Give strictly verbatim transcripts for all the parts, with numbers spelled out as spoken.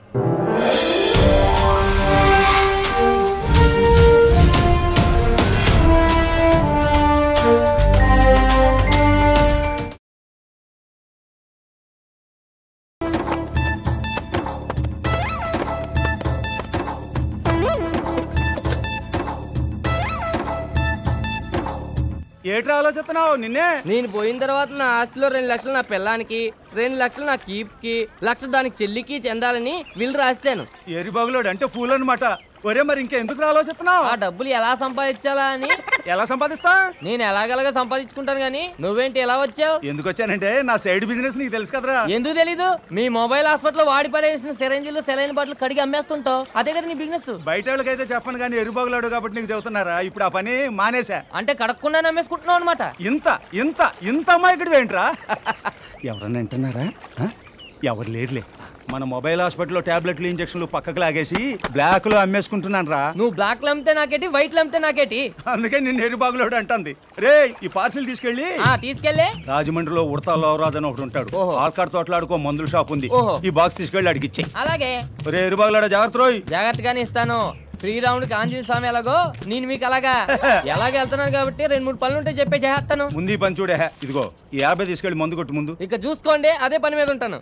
ఏట్రా ఆలోచిస్తున్నావు? నిన్నే నేను పోయిన తర్వాత నా ఆస్తిలో రెండు లక్షలు నా పిల్లానికి, రెండు లక్షలు నా కీప్ కి, లక్ష దానికి చెల్లికి చెందాలని వీళ్ళు రాశాను. ఎరిబాగులోడు అంటే ఫూల్ అనమాట. ఒరే మరి ఇంకెందుకు ఆలోచిస్తున్నావు? ఆ డబ్బులు ఎలా సంపాదించాలా అని. ఎలా సంపాదిస్తా? నేను ఎలాగలగా సంపాదించుకుంటాను గానీ నువ్వేంటి ఎలా వచ్చావు? ఎందుకు వచ్చానంటే నా సైడ్ బిజినెస్ నీకు తెలుసు కదరా. ఎందుకు తెలీదు? మీ మొబైల్ హాస్పిటల్ వాడి పడేసిన సిరంజీలు సెలైన్ బాటిల్ కడిగి అమ్మేస్తుంటావు, అదే కదా నీ బిజినెస్. బయట వాళ్ళకైతే చెప్పను కానీ ఎరుబాగులాడు కాబట్టి నీకు చెబుతున్నారా. ఇప్పుడు ఆ పని మానేసా. అంటే కడగకుండా అమ్మేసుకుంటున్నావు అనమాట. ఇంత ఇంత ఇంత అమ్మాయికుడు ఏంట్రా? ఎవరన్నా వింటున్నారా? ఎవరు లేరులే. మన మొబైల్ హాస్పిటల్లో టాబ్లెట్లు ఇంజక్షన్లు పక్కకు లాగేసి బ్లాక్ లో అమ్మేసుకుంటున్నాను రా. నువ్వు బ్లాక్ లో అమ్మితే నాకేటి, వైట్ లో అమ్మితే నాకేటి. అందుకే నిన్ను ఎరుబాగులోడు అంటుంది. రే ఈ పార్సిల్ తీసుకెళ్ళి తీసుకెళ్ళి రాజమండ్రిలో ఉడతా లోవరాజు అని ఒకటి ఉంటాడు. ఆల్కాడ్ తోటలాడుకో మందుల షాప్ ఉంది. ఈ బాక్స్ తీసుకెళ్ళి అడిగిచ్చే. అలాగే. రే ఎరుబాగులాడ జాగ్రత్త రోయ్. జాగ్రత్తగానే ఇస్తాను. శ్రీరాముడికి ఆంజనేయ స్వామి ఎలాగో నేను మీకు అలాగా ఎలాగ వెళ్తున్నాను కాబట్టి రెండు మూడు పనులు ఉంటే చెప్పే చేస్తాను. ముందు పని చూడే. ఇదిగో ఈ యాభై తీసుకెళ్ళి మందు కొట్టు ముందు. ఇక చూసుకోండి, అదే పని మీద ఉంటాను.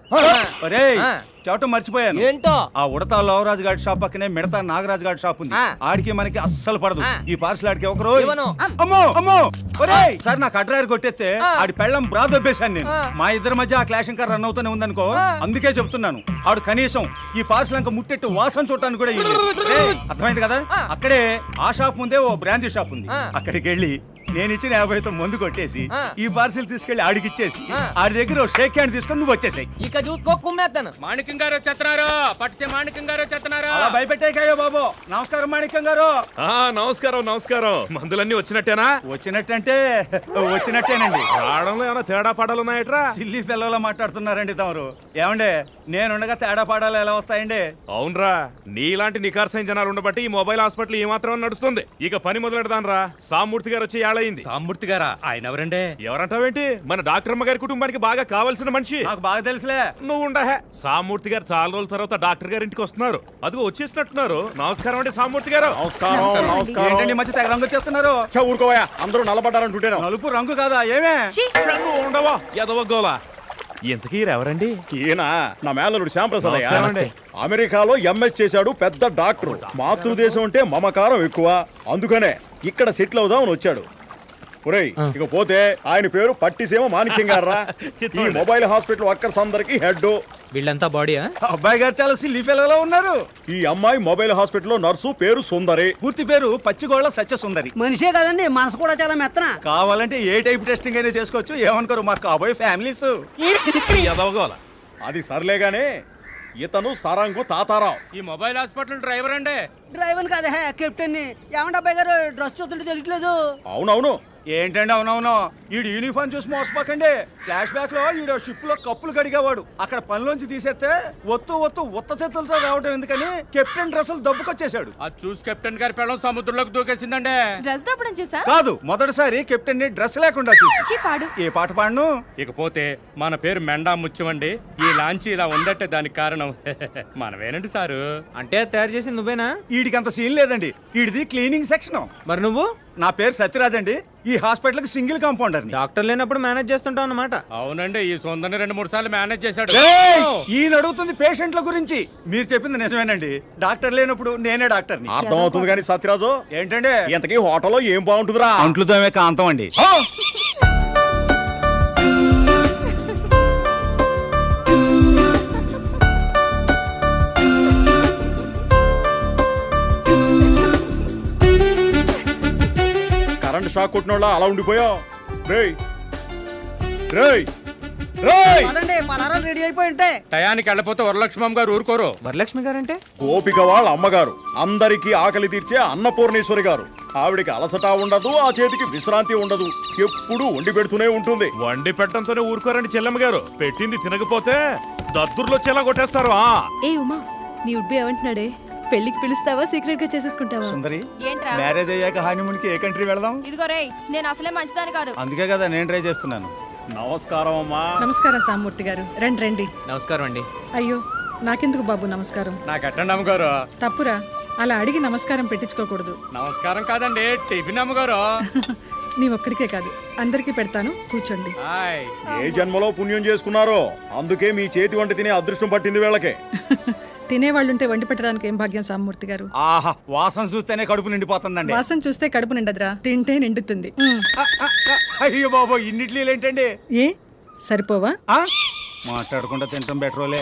చెప్పటం మర్చిపోయాను. ఏంటో? ఆ ఉడతా లోవరాజు గారి షాప్ పక్కనే మిడతా నాగరాజు గారి షాప్ ఉంది. ఆడికి మనకి అస్సలు పడదు. ఈ పార్సల్ ఆడికి ఒకరు అమ్మో అమ్మో సార్ నాకు అడ్రాయర్ కొట్టేస్తే ఆడి పెళ్ళం బ్రా దొబ్బేశాను నేను. మా ఇద్దరి మధ్య ఆ క్లాష్ ఇంకా రన్ అవుతూనే ఉందనుకో. అందుకే చెప్తున్నాను ఆడు కనీసం ఈ పార్సల్ ఇంకా ముట్టెట్టు వాసన చూడటానికి కూడా అర్థమైంది కదా. అక్కడే ఆ షాప్ ముందే ఓ బ్రాంచ్ షాప్ ఉంది. అక్కడికి వెళ్ళి నేను ఇచ్చిన యాభైతో మందు కొట్టేసి ఈ పార్సిల్ తీసుకెళ్లి ఆడికి ఇచ్చేసి ఆడి దగ్గర షేక్ హ్యాండ్ తీసుకొని నువ్వు వచ్చేసాయి. ఇక చూసుకో కుమ్మేస్తాను. మాణిక్యం గారు వచ్చేస్తున్నారు. పట్టిసే మాణిక్యం గారు వచ్చేస్తున్నారు. అలా భయపెట్టాకయ్యో బాబు. నమస్కారం మాణిక్యం గారు. నమస్కారం నమస్కారం. మందులన్నీ వచ్చినట్టేనా? వచ్చినట్టంటే వచ్చినట్టేనండి. రావడంలో ఏమైనా తేడా పాడాలు ఉన్నాయట్రా? సిల్లీ పిల్లలు మాట్లాడుతున్నారండి తమరు. ఏమండే నేనుండగా తేడా పాడాలు ఎలా వస్తాయండి? అవునరా, నీలాంటి నికార్సైన జనాలు ఉండబట్టి ఈ మొబైల్ హాస్పిటల్ ఏమాత్రం నడుస్తుంది. ఇక పని మొదలెడదాన్ రా. సామూర్తి గారు వచ్చి ఏళ్ళయింది. సామూర్తి గారా? ఆయన ఎవరండి? ఎవరంటావేంటి? మన డాక్టర్ అమ్మ గారి కుటుంబానికి బాగా కావాల్సిన మనిషి. నాకు బాగా తెలుసులే. నువ్వు ఉండహే. సామూర్తి గారు చాలా రోజుల తర్వాత డాక్టర్ గారి ఇంటికి వస్తున్నారు. అదిగో వచ్చేసినట్టున్నారు. నమస్కారం అండి సామూర్తి గారు. ఏంటండి మధ్య తెగ రంగు వచ్చేస్తున్నారు? ఊరుకోవా, అందరూ నల్లబడ్డారంటుంటే. నలుపు రంగు కాదా? ఏమే ఉండవా ఎదవగోలా. ఇంతకీ ఎవరండి? ఈయన నా మేనలుడు శ్యాంప్రసాద్. అమెరికాలో ఎంఎస్ చేశాడు, పెద్ద డాక్టర్. మాతృదేశం అంటే మమకారం ఎక్కువ, అందుకనే ఇక్కడ సెటిల్ అవుదామని వచ్చాడు. ఇక పోతే ఆయన పేరు పట్టిసీమ మాణిక్యం గారా. ఈ మొబైల్ హాస్పిటల్ వర్కర్స్ అందరికి హెడ్. వీళ్ళంతా బాడీ. అబ్బాయి గారు చాలా సిల్లీ ఫెలోలా ఉన్నారు. ఈ అమ్మాయి మొబైల్ హాస్పిటల్ లో నర్సు, పేరు సుందరి. పూర్తి పేరు పచ్చిగోళ్ల సత్య సుందరి. మనిషే కదండి, మనసు కూడా చాలా మెత్తన. కావాలంటే ఏ టైప్ టెస్టింగ్ అయినా చేసుకోవచ్చు. ఏమనుకోరు మా కాబోయే ఫ్యామిలీస్. అది సర్లేగానే ఇతను సరంగు తాతారావు. ఈ మొబైల్ హాస్పిటల్ డ్రైవర్ అండి. డ్రైవర్ కాదే కెప్టెన్. ఏమంటే అబ్బాయి గారు డ్రెస్ చూస్తుంటే తెలియట్లేదు. అవునవును. ఏంటండి అవునవును? ఈడు యూనిఫామ్ చూసి మోసపోకండి. ఫ్లాష్ బ్యాక్ లో ఈడు షిప్ లో కప్పులు కడిగేవాడు. అక్కడ పనిలోంచి తీసేస్తే ఒత్తు ఒత్తు ఉత్త చేతులతో రావడం ఎందుకని కెప్టెన్ డ్రెస్సులు దబ్బుకొచ్చేసాడు. అది చూసి కెప్టెన్ గారి పిల్లలు సముద్రంలోకి దూకేసిందండి. డ్రెస్ దప్పడం చేసా? కాదు, మొదటిసారి కెప్టెన్ ని డ్రెస్ లేకుండా చూసి. ఏ పాట పాడను? ఇకపోతే మన పేరు మెండా ముత్యమండి. ఈ లాంచ్ ఇలా ఉందంటే దానికి కారణం మనమేనండి సారు. అంటే తయారు చేసి నువ్వేనా? వీడికి అంత సీన్ లేదండి. వీడిది క్లీనింగ్ సెక్షన్. మరి నువ్వు? నా పేరు సత్యరాజ్ అండి. ఈ హాస్పిటల్ కి సింగిల్ కాంపౌండర్. డాక్టర్ లేనప్పుడు మేనేజ్ చేస్తుంటావు అన్నమాట. అవునండి, ఈ సొందని రెండు మూడు సార్లు మేనేజ్ చేశాడు. ఈయన అడుగుతుంది పేషెంట్ల గురించి. మీరు చెప్పింది నిజమేనండి. డాక్టర్ లేనప్పుడు నేనే డాక్టర్. అర్థం అవుతుంది కానీ సత్యరాజు ఏంటంటే ఇంతకీ హోటల్లో ఏం బాగుంటుందిరా? అంట్లుతోమే కాంతం అండి. కరెంట్ షాక్ కొట్టినోళ్ళ అలా ఉండిపోయావు. రేయ్ రేయ్ రేయ్ రెడీ అయిపోయి ఉంటే టయానికి వెళ్ళిపోతే వరలక్ష్మమ్మ గారు ఊరుకోరు. వరలక్ష్మి గారు అంటే గోపిక వాళ్ళ అమ్మగారు, అందరికీ ఆకలి తీర్చే అన్నపూర్ణేశ్వరి గారు. ఆవిడికి అలసట ఉండదు, ఆ చేతికి విశ్రాంతి ఉండదు. ఎప్పుడు వండి పెడుతూనే ఉంటుంది. వండి పెట్టడంతోనే ఊరుకోరండి చెల్లమ్మ గారు. పెట్టింది తినకపోతే దద్దుర్లో చెల్ల కొట్టేస్తారు. ఏ ఉమా, నీ ఉడ్బి ఏమంటున్నాడే? పెళ్లికి పిలుస్తావా, సీక్రెట్ గా చేసేసుకుంటావా? సుందరి, మ్యారేజ్ అయ్యాక హనీమూన్ కి ఏ కంట్రీ వెళదాం? ఇదిగో రేయ్, నేను అసలే మంచిదాని కాదు. అందుకే కదా నేను ట్రై చేస్తున్నాను. నమస్కారం అమ్మా. నమస్కారం సామూర్తి గారు. రండి రండి. నమస్కారం అండి. అయ్యో, నాకెందుకు బాబు నమస్కారం? నాకు ఎట్టండి అమ్మగారు. తప్పురా, అలా అడిగి నమస్కారం పెట్టించుకోకూడదు. నమస్కారం కాదండి, టిఫిన్ అమ్మగారు. నీ ఒక్కడికే కాదు, అందరికీ పెడతాను, కూర్చోండి. ఏ జన్మలో పుణ్యం చేసుకున్నారో అందుకే మీ చేతి వంట తినే అదృష్టం పట్టింది వీళ్ళకే. తినేవాళ్ళుంటే వండి పెట్టడానికి ఏం భాగ్యం సామూర్తి గారు. ఆహా, వాసన చూస్తేనే కడుపు నిండిపోతుందండి. వాసన చూస్తే కడుపు నిండదురా, తింటే నిండుతుంది. అయ్యో బాబో, ఇన్నిట్లు ఏంటండి? ఏ సరిపోవా? మాట్లాడకుండా తింటాం బెటరోలే.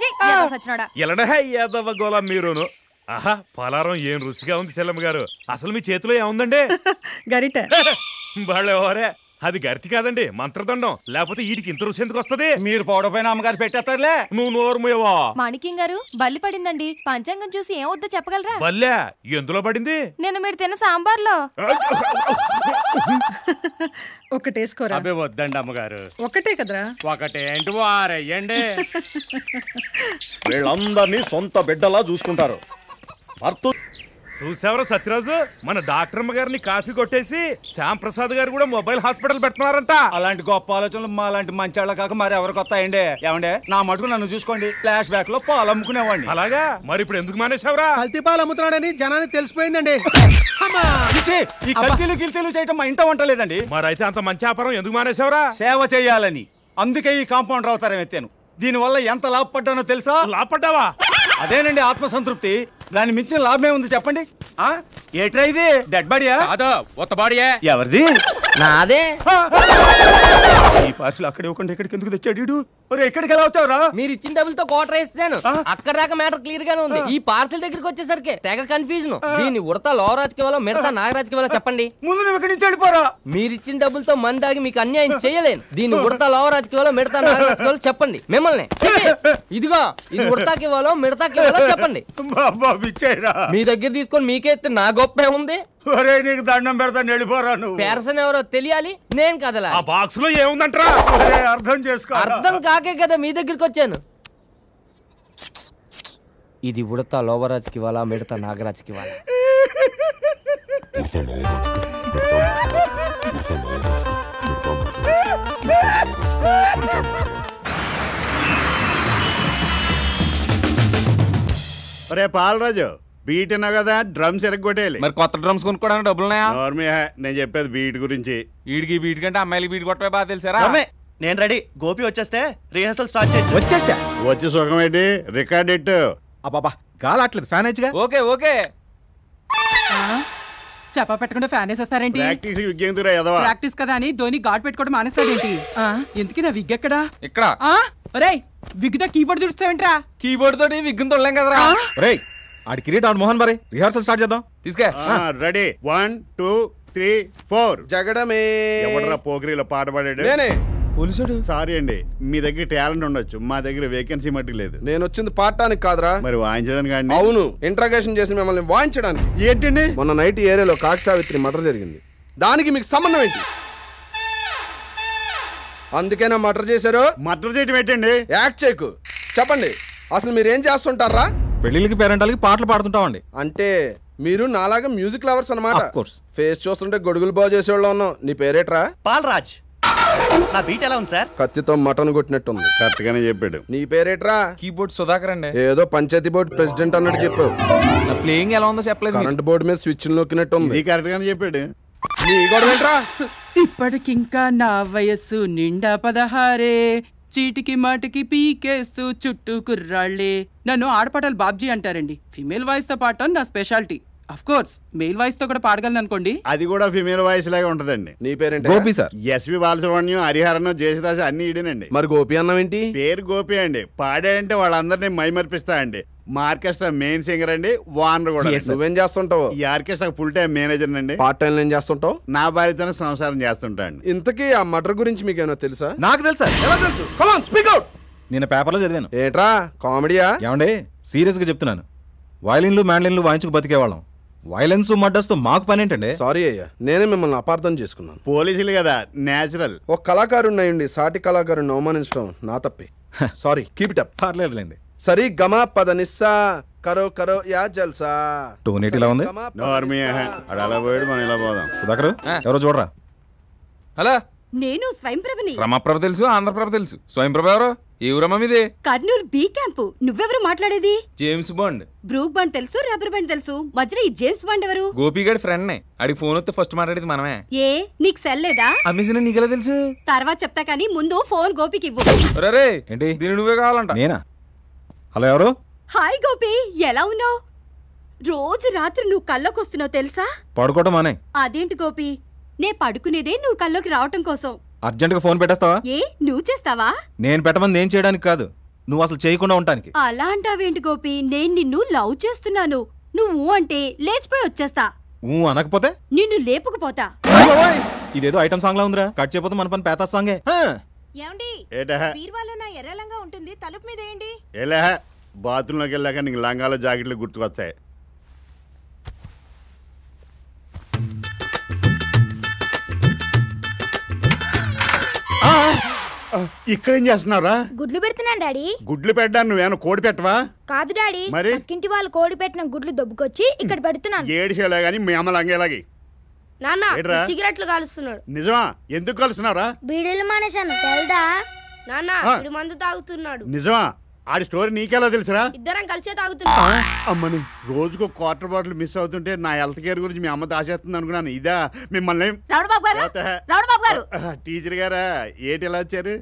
ఎలడవ గోళ మీరును. ఆహా, పలారం ఏం రుచిగా ఉంది చెల్లమ్మ గారు. అసలు మీ చేతిలో ఏముందండి? గరిట. బాళేవరే, అది గరిటి కాదండి, మంత్రదండం. లేకపోతే వీటికి ఇంత రుచి ఎందుకు వస్తుంది? మీరు పౌడపైన అమ్మగారు పెట్టేస్తారులే. నువ్వు నోరుమేవా. మాణిక్యం గారు, బల్లి పడిందండి. పంచాంగం చూసి ఏం వద్దో చెప్పగలరా? బల్లె ఎందులో పడింది? నేను మీరు తిన్న సాంబార్లో. ఒకటేసుకోరా. అబ్బే వద్దండి అమ్మగారు. ఒకటే కదరా. ఒకటేంటి వారెయ్యండి. వీళ్ళందరినీ సొంత బిడ్డలా చూసుకుంటారు. చూసావరా సత్యరాజు, మన డాక్టర్ అమ్మ గారిని కాఫీ కొట్టేసి శ్యాంప్రసాద్ గారు కూడా మొబైల్ హాస్పిటల్ పెడుతున్నారంట. అలాంటి గొప్ప ఆలోచనలు మా లాంటి మంచాళ్ళ కాక మరి ఎవరికి వస్తాయండి? ఏమండే, నా మటుకు నన్ను చూసుకోండి, ఫ్లాష్ బ్యాక్ లో పాలు అమ్ముకునేవాడిని. అలాగా? మరి ఇప్పుడు ఎందుకు మానేసావరా? కల్తీ పాలు అమ్ముతున్నాడని జనానికి తెలిసిపోయిందండి. ఈ కల్తీలు గిల్తీలు చేయటం మా ఇంట వంటలేదండి. మరి అయితే అంత మంచి వ్యాపారం ఎందుకు మానేసావరా? సేవ చేయాలని. అందుకే ఈ కాంపౌండ్ అవతారం ఎత్తాను. దీని వల్ల ఎంత లాభపడ్డానో తెలుసా? లాభపడ్డావా? అదేనండి ఆత్మసంతృప్తి. దాని మించిన లాభమే ఉంది చెప్పండి. ఆ ఏట్రా ఇది? డెడ్ బాడీయా? కాదు, ఉత్త బాడీయే. ఎవరిది? నాదే. ఈ పార్సల్ అక్కడ ఇవ్వకుండా ఇక్కడికి ఎందుకు తెచ్చాడు? ఎక్కడికి ఎలా వచ్చావురా? మీరు ఇచ్చిన డబ్బులతో కోటర్ వేసాను. అక్కడ దాకా మ్యాటర్ క్లియర్ గానే ఉంది. ఈ పార్సల్ దగ్గరికి వచ్చేసరికి తెగ కన్ఫ్యూజన్. దీన్ని ఉడతా లోరాజ్కి ఇవ్వాలో మిడతా నాగరాజ్కి ఇవ్వాలో చెప్పండి. ముందు నువ్వు ఇక్కడి నుంచి వెళ్ళిపోరా. మీరు ఇచ్చిన డబ్బులతో మంది ఆగి మీకు అన్యాయం చేయలేను. దీన్ని ఉడతా లోరాజ్కి ఇవ్వాలో మిడతా నాగరాజ్కి ఇవ్వాలో చెప్పండి. మిమ్మల్ని ఇదిగో ఇది ఉడతాకి ఇవ్వాలో మిడతాకి ఇవ్వాలో చెప్పండి. మీ దగ్గర తీసుకొని మీకే నా గొప్ప ఏముంది? నీకు దండం పెడతాను, వెళ్ళిపోరా. నువ్వు పెర్సన్ ఎవరో తెలియాలి, నేను కదలా. ఆ బాక్స్ లో ఏముందంటరా? అర్థం చేసుకో. అర్థం కాకే కదా మీ దగ్గరికి వచ్చాను. ఇది ఉడతా లోవరాజ్కి ఇవ్వాలా మిడతా నాగరాజ్కి ఇవ్వాలా? అరే పాలరాజు, బీట్ అన్నా కదా, డ్రమ్స్ ఎరగొట్టేయాలి. మరి కొత్త డ్రమ్స్ కొనుక్కోవడానికి డబ్బులున్నాయా? నేను చెప్పేది బీట్ గురించి. వీడికి బీట్ కంటే అమ్మాయిలకి బీట్ కొట్టమే బాగా తెలుసారా? నేను రెడీ. గోపి వచ్చేస్తే రిహర్సల్ స్టార్ట్ చేయొచ్చు. వచ్చేసా. వచ్చి సుఖం ఏంటి? రికార్డ్ ఎట్టు. అబ్బాబా గాలట్లేదు, ఫ్యాన్ వేయచ్చుగా. Okay okay. చెప్పా పెట్టకుండా ఫ్యాన్ వేసేస్తారేంటి? ప్రాక్టీస్ విగ్గెందురా ఎదవా. ప్రాక్టీస్ కదా అని ధోని గాడ్ పెట్టుకోవడం మానేస్తాడేంటి? ఎందుకు నా విగ్ ఎక్కడా? ఇక్కడ. ఒరేయ్, విగ్ తో కీబోర్డ్ చూస్తావేంట్రా? కీబోర్డ్ తోటి విగ్ తొడలేం కదరా. ఒరేయ్, ఆడి కిరీట్ ఆడు మోహన్ మరి రిహార్సల్ స్టార్ట్ చేద్దాం. తీసుకే. Ready, one two three four. జగడమే. ఎవడరా పోకిరీలో పాట పాడాడు? నేనే. పోలీసుడు. సారీ అండి, మీ దగ్గర టాలెంట్ ఉండొచ్చు, మా దగ్గర వేకెన్సీ మట్టి లేదు. నేను వచ్చింది పాడటానికి కాదురా, మరి వాయించడానికి అండి. అవును, ఇంట్రాగేషన్ చేసి మిమ్మల్ని వాయించడానికి. ఏంటండి? మొన్న నైట్ ఏరియాలో కాకి సావిత్రి మర్డర్ జరిగింది. దానికి మీకు సంబంధం ఏంటి? అందుకేనా మర్డర్ చేశారు? మర్డర్ చేయటం ఏంటండి? యాక్ట్ చేయకు. చెప్పండి, అసలు మీరు ఏం చేస్తుంటారా? పెళ్లిళ్ళకి పేరెంటాలకి పాటలు పాడుతుంటామండి. అంటే మీరు నాలాగా మ్యూజిక్ లవర్స్ అన్నమాట. ఫేస్ చూస్తుంటే గొడుగులు బాగు చేసేవాళ్ళు ఉన్నావు. నీ పేరేట్రా? పాలరాజ్. నా బీట్ ఎలా ఉంది సార్? కత్తితో మటన్ కొట్టినట్టుంది. కరెక్ట్ గానే చెప్పాడు. నీ పేరేట్రా? కీబోర్డ్ సుధాకర్ అండి. ఏదో పంచాయతీ బోర్డు ప్రెసిడెంట్ అన్నట్టు చెప్పావు. నా ప్లేయింగ్ ఎలా ఉందో చెప్పలేదు. కరెంట్ బోర్డు మీద స్విచ్ నొక్కినట్టుంది. కరెక్ట్ గానే చెప్పాడు. నీ గొడవేంట్రా? ఇప్పటికింకా నా వయస్సు నిండా పదహారే, చీటికి మాటికి పీకేస్తూ చుట్టూ కుర్రాళ్లే. నన్ను ఆడపాటలు బాబ్జీ అంటారండి. ఫిమేల్ వాయిస్ తో పాడటం నా speciality. Of course male voice తో కూడా పాడగలను అనుకోండి. అది కూడా ఫిమేల్ వాయిస్ లాగా ఉంటదండి. నీ పేరేంటి? గోపి సార్. ఎస్వి బాలసుబ్రహ్మణ్యం, హరిహరన్, జయసుదాస్ అన్ని ఇడేనండి. మరి గోపి అన్నం ఏంటి? పేరు గోపి అండి. పాడాడంటే వాళ్ళందరినీ మైమర్పిస్తా అండి. మా ఆర్కెస్ట్రా మెయిన్ సింగర్ అండి, వానర్ కూడా. నువ్వేం చేస్తుంటావు? ఈ ఆర్కెస్ట్రా ఫుల్ టైం మేనేజర్ అండి. పార్ట్ టైం ఏం చేస్తుంటావు? నా భార్యతోనే సంసారం చేస్తుంటా అండి. ఇంతకీ ఆ మర్డర్ గురించి మీకేమో తెలుసా? నాకు తెలుసా. ఎలా తెలుసు? Come on, speak out. నేను పేపర్లో చదివాను. ఏట్రా కామెడీయా? ఏమండి, సీరియస్ గా చెప్తున్నాను. వయలిన్లు మ్యాండ్లిన్లు వాయించుకు బతికేవాళ్ళం. వైలెన్స్ మర్డర్స్ తో మాకు పని ఏంటండి? సారీ అయ్యా, నేనే మిమ్మల్ని అపార్థం చేసుకున్నాను. పోలీసులు కదా, నేచురల్. ఒక కళాకారున్నాయండి, సాటి కళాకారుని అవమానించడం నా తప్పే. Sorry, keep it up. పర్లేదులేండి. సరి గమ పద నిస్సా కరో కరో యా జల్సా. టోనేట్ ఇలా ఉంది. అలా పోయాడు, మనం ఇలా పోదాం. సుధాకర్ ఎవరో చూడరా. హలో, నేను స్వయంప్రభని. రమాప్రభ తెలుసు, ఆంధ్రప్రభ తెలుసు, స్వయంప్రభ ఎవరు? ఏ ఊరమ్మా మీది? Kurnool B camp. నువ్వెవరు మాట్లాడేది? James Bond. బ్రూక్ బాండ్ తెలుసు, రబ్బర్ బాండ్ తెలుసు, మధ్యలో ఈ జేమ్స్ బాండ్ ఎవరు? గోపిగాడి ఫ్రెండ్ నే. అడిగి ఫోన్ వస్తే ఫస్ట్ మాట్లాడేది మనమే. ఏ నీకు సెల్ లేదా? అమ్మేసిన నీకెలా తెలుసు? తర్వాత చెప్తా కానీ ముందు ఫోన్ గోపికి ఇవ్వు. రే ఏంటి దీని నువ్వే కావాలంట? నేనా? హలో ఎవరు? హాయ్ గోపి, ఎలా ఉన్నావు? రోజు రాత్రి నువ్వు కల్లోకి వస్తున్నావు తెలుసా? పడుకోవటం అనే. అదేంటి గోపి, నే పడుకునేదే నువ్వు కల్లోకి రావటం కోసం. అర్జెంట్ గా ఫోన్ పెట్టేస్తావా? ఏ నువ్వు చేస్తావా? నేను పెట్టమంది ఏం చేయడానికి కాదు, నువ్వు అసలు చేయకుండా ఉంటానికి. అలా అంటావేంటి గోపి? నేను నిన్ను లవ్ చేస్తున్నాను. నువ్వు అంటే లేచిపోయి వచ్చేస్తా. ఊ అనకపోతే నిన్ను లేపుకుపోతా. ఇదేదో ఐటమ్ సాంగ్ లా ఉందిరా. కట్ చేయకపోతే మన పని పేతా సాంగే. ఏమండి బీర్వాలో నా ఎర్ర లంగా ఉంటుంది, తలుపు మీద వేయండి. ఎలా బాత్రూంలోకి వెళ్ళాక నీకు లంగాల జాకెట్లు గుర్తుకొస్తాయి. ఇక్కడేం చేస్తున్నారా? గుడ్లు పెడుతున్నాను డాడీ. గుడ్లు పెట్టాను, నువ్వేమో కోడి పెట్టవా? కాదు డాడీ, మరి పక్కింటి వాళ్ళు కోడి పెట్టిన గుడ్లు దొబ్బుకొచ్చి ఇక్కడ పెడుతున్నాను. ఏడిసేలా గానీ మీ అమ్మ లంగేలాగి. నాన్న సిగరెట్లు కాలుస్తున్నాడు. నిజమా? ఎందుకు కలుస్తున్నారా? బీడీలు మానేశాను తెలుదా? నాన్న వీడు మందు తాగుతున్నాడు. నిజమా? ఆడి స్టోరీ నీకెలా తెలుసురా? ఇద్దరం కలిసే తాగుతున్నాం. అమ్మని రోజుకు క్వార్టర్ బాటిల్ మిస్ అవుతుంటే నా హెల్త్ కేర్ గురించి మీ అమ్మ దాచేస్తుంది అనుకున్నాను. ఇదా మిమ్మల్ని? టీచర్ గారా ఏంటి ఎలా వచ్చారు?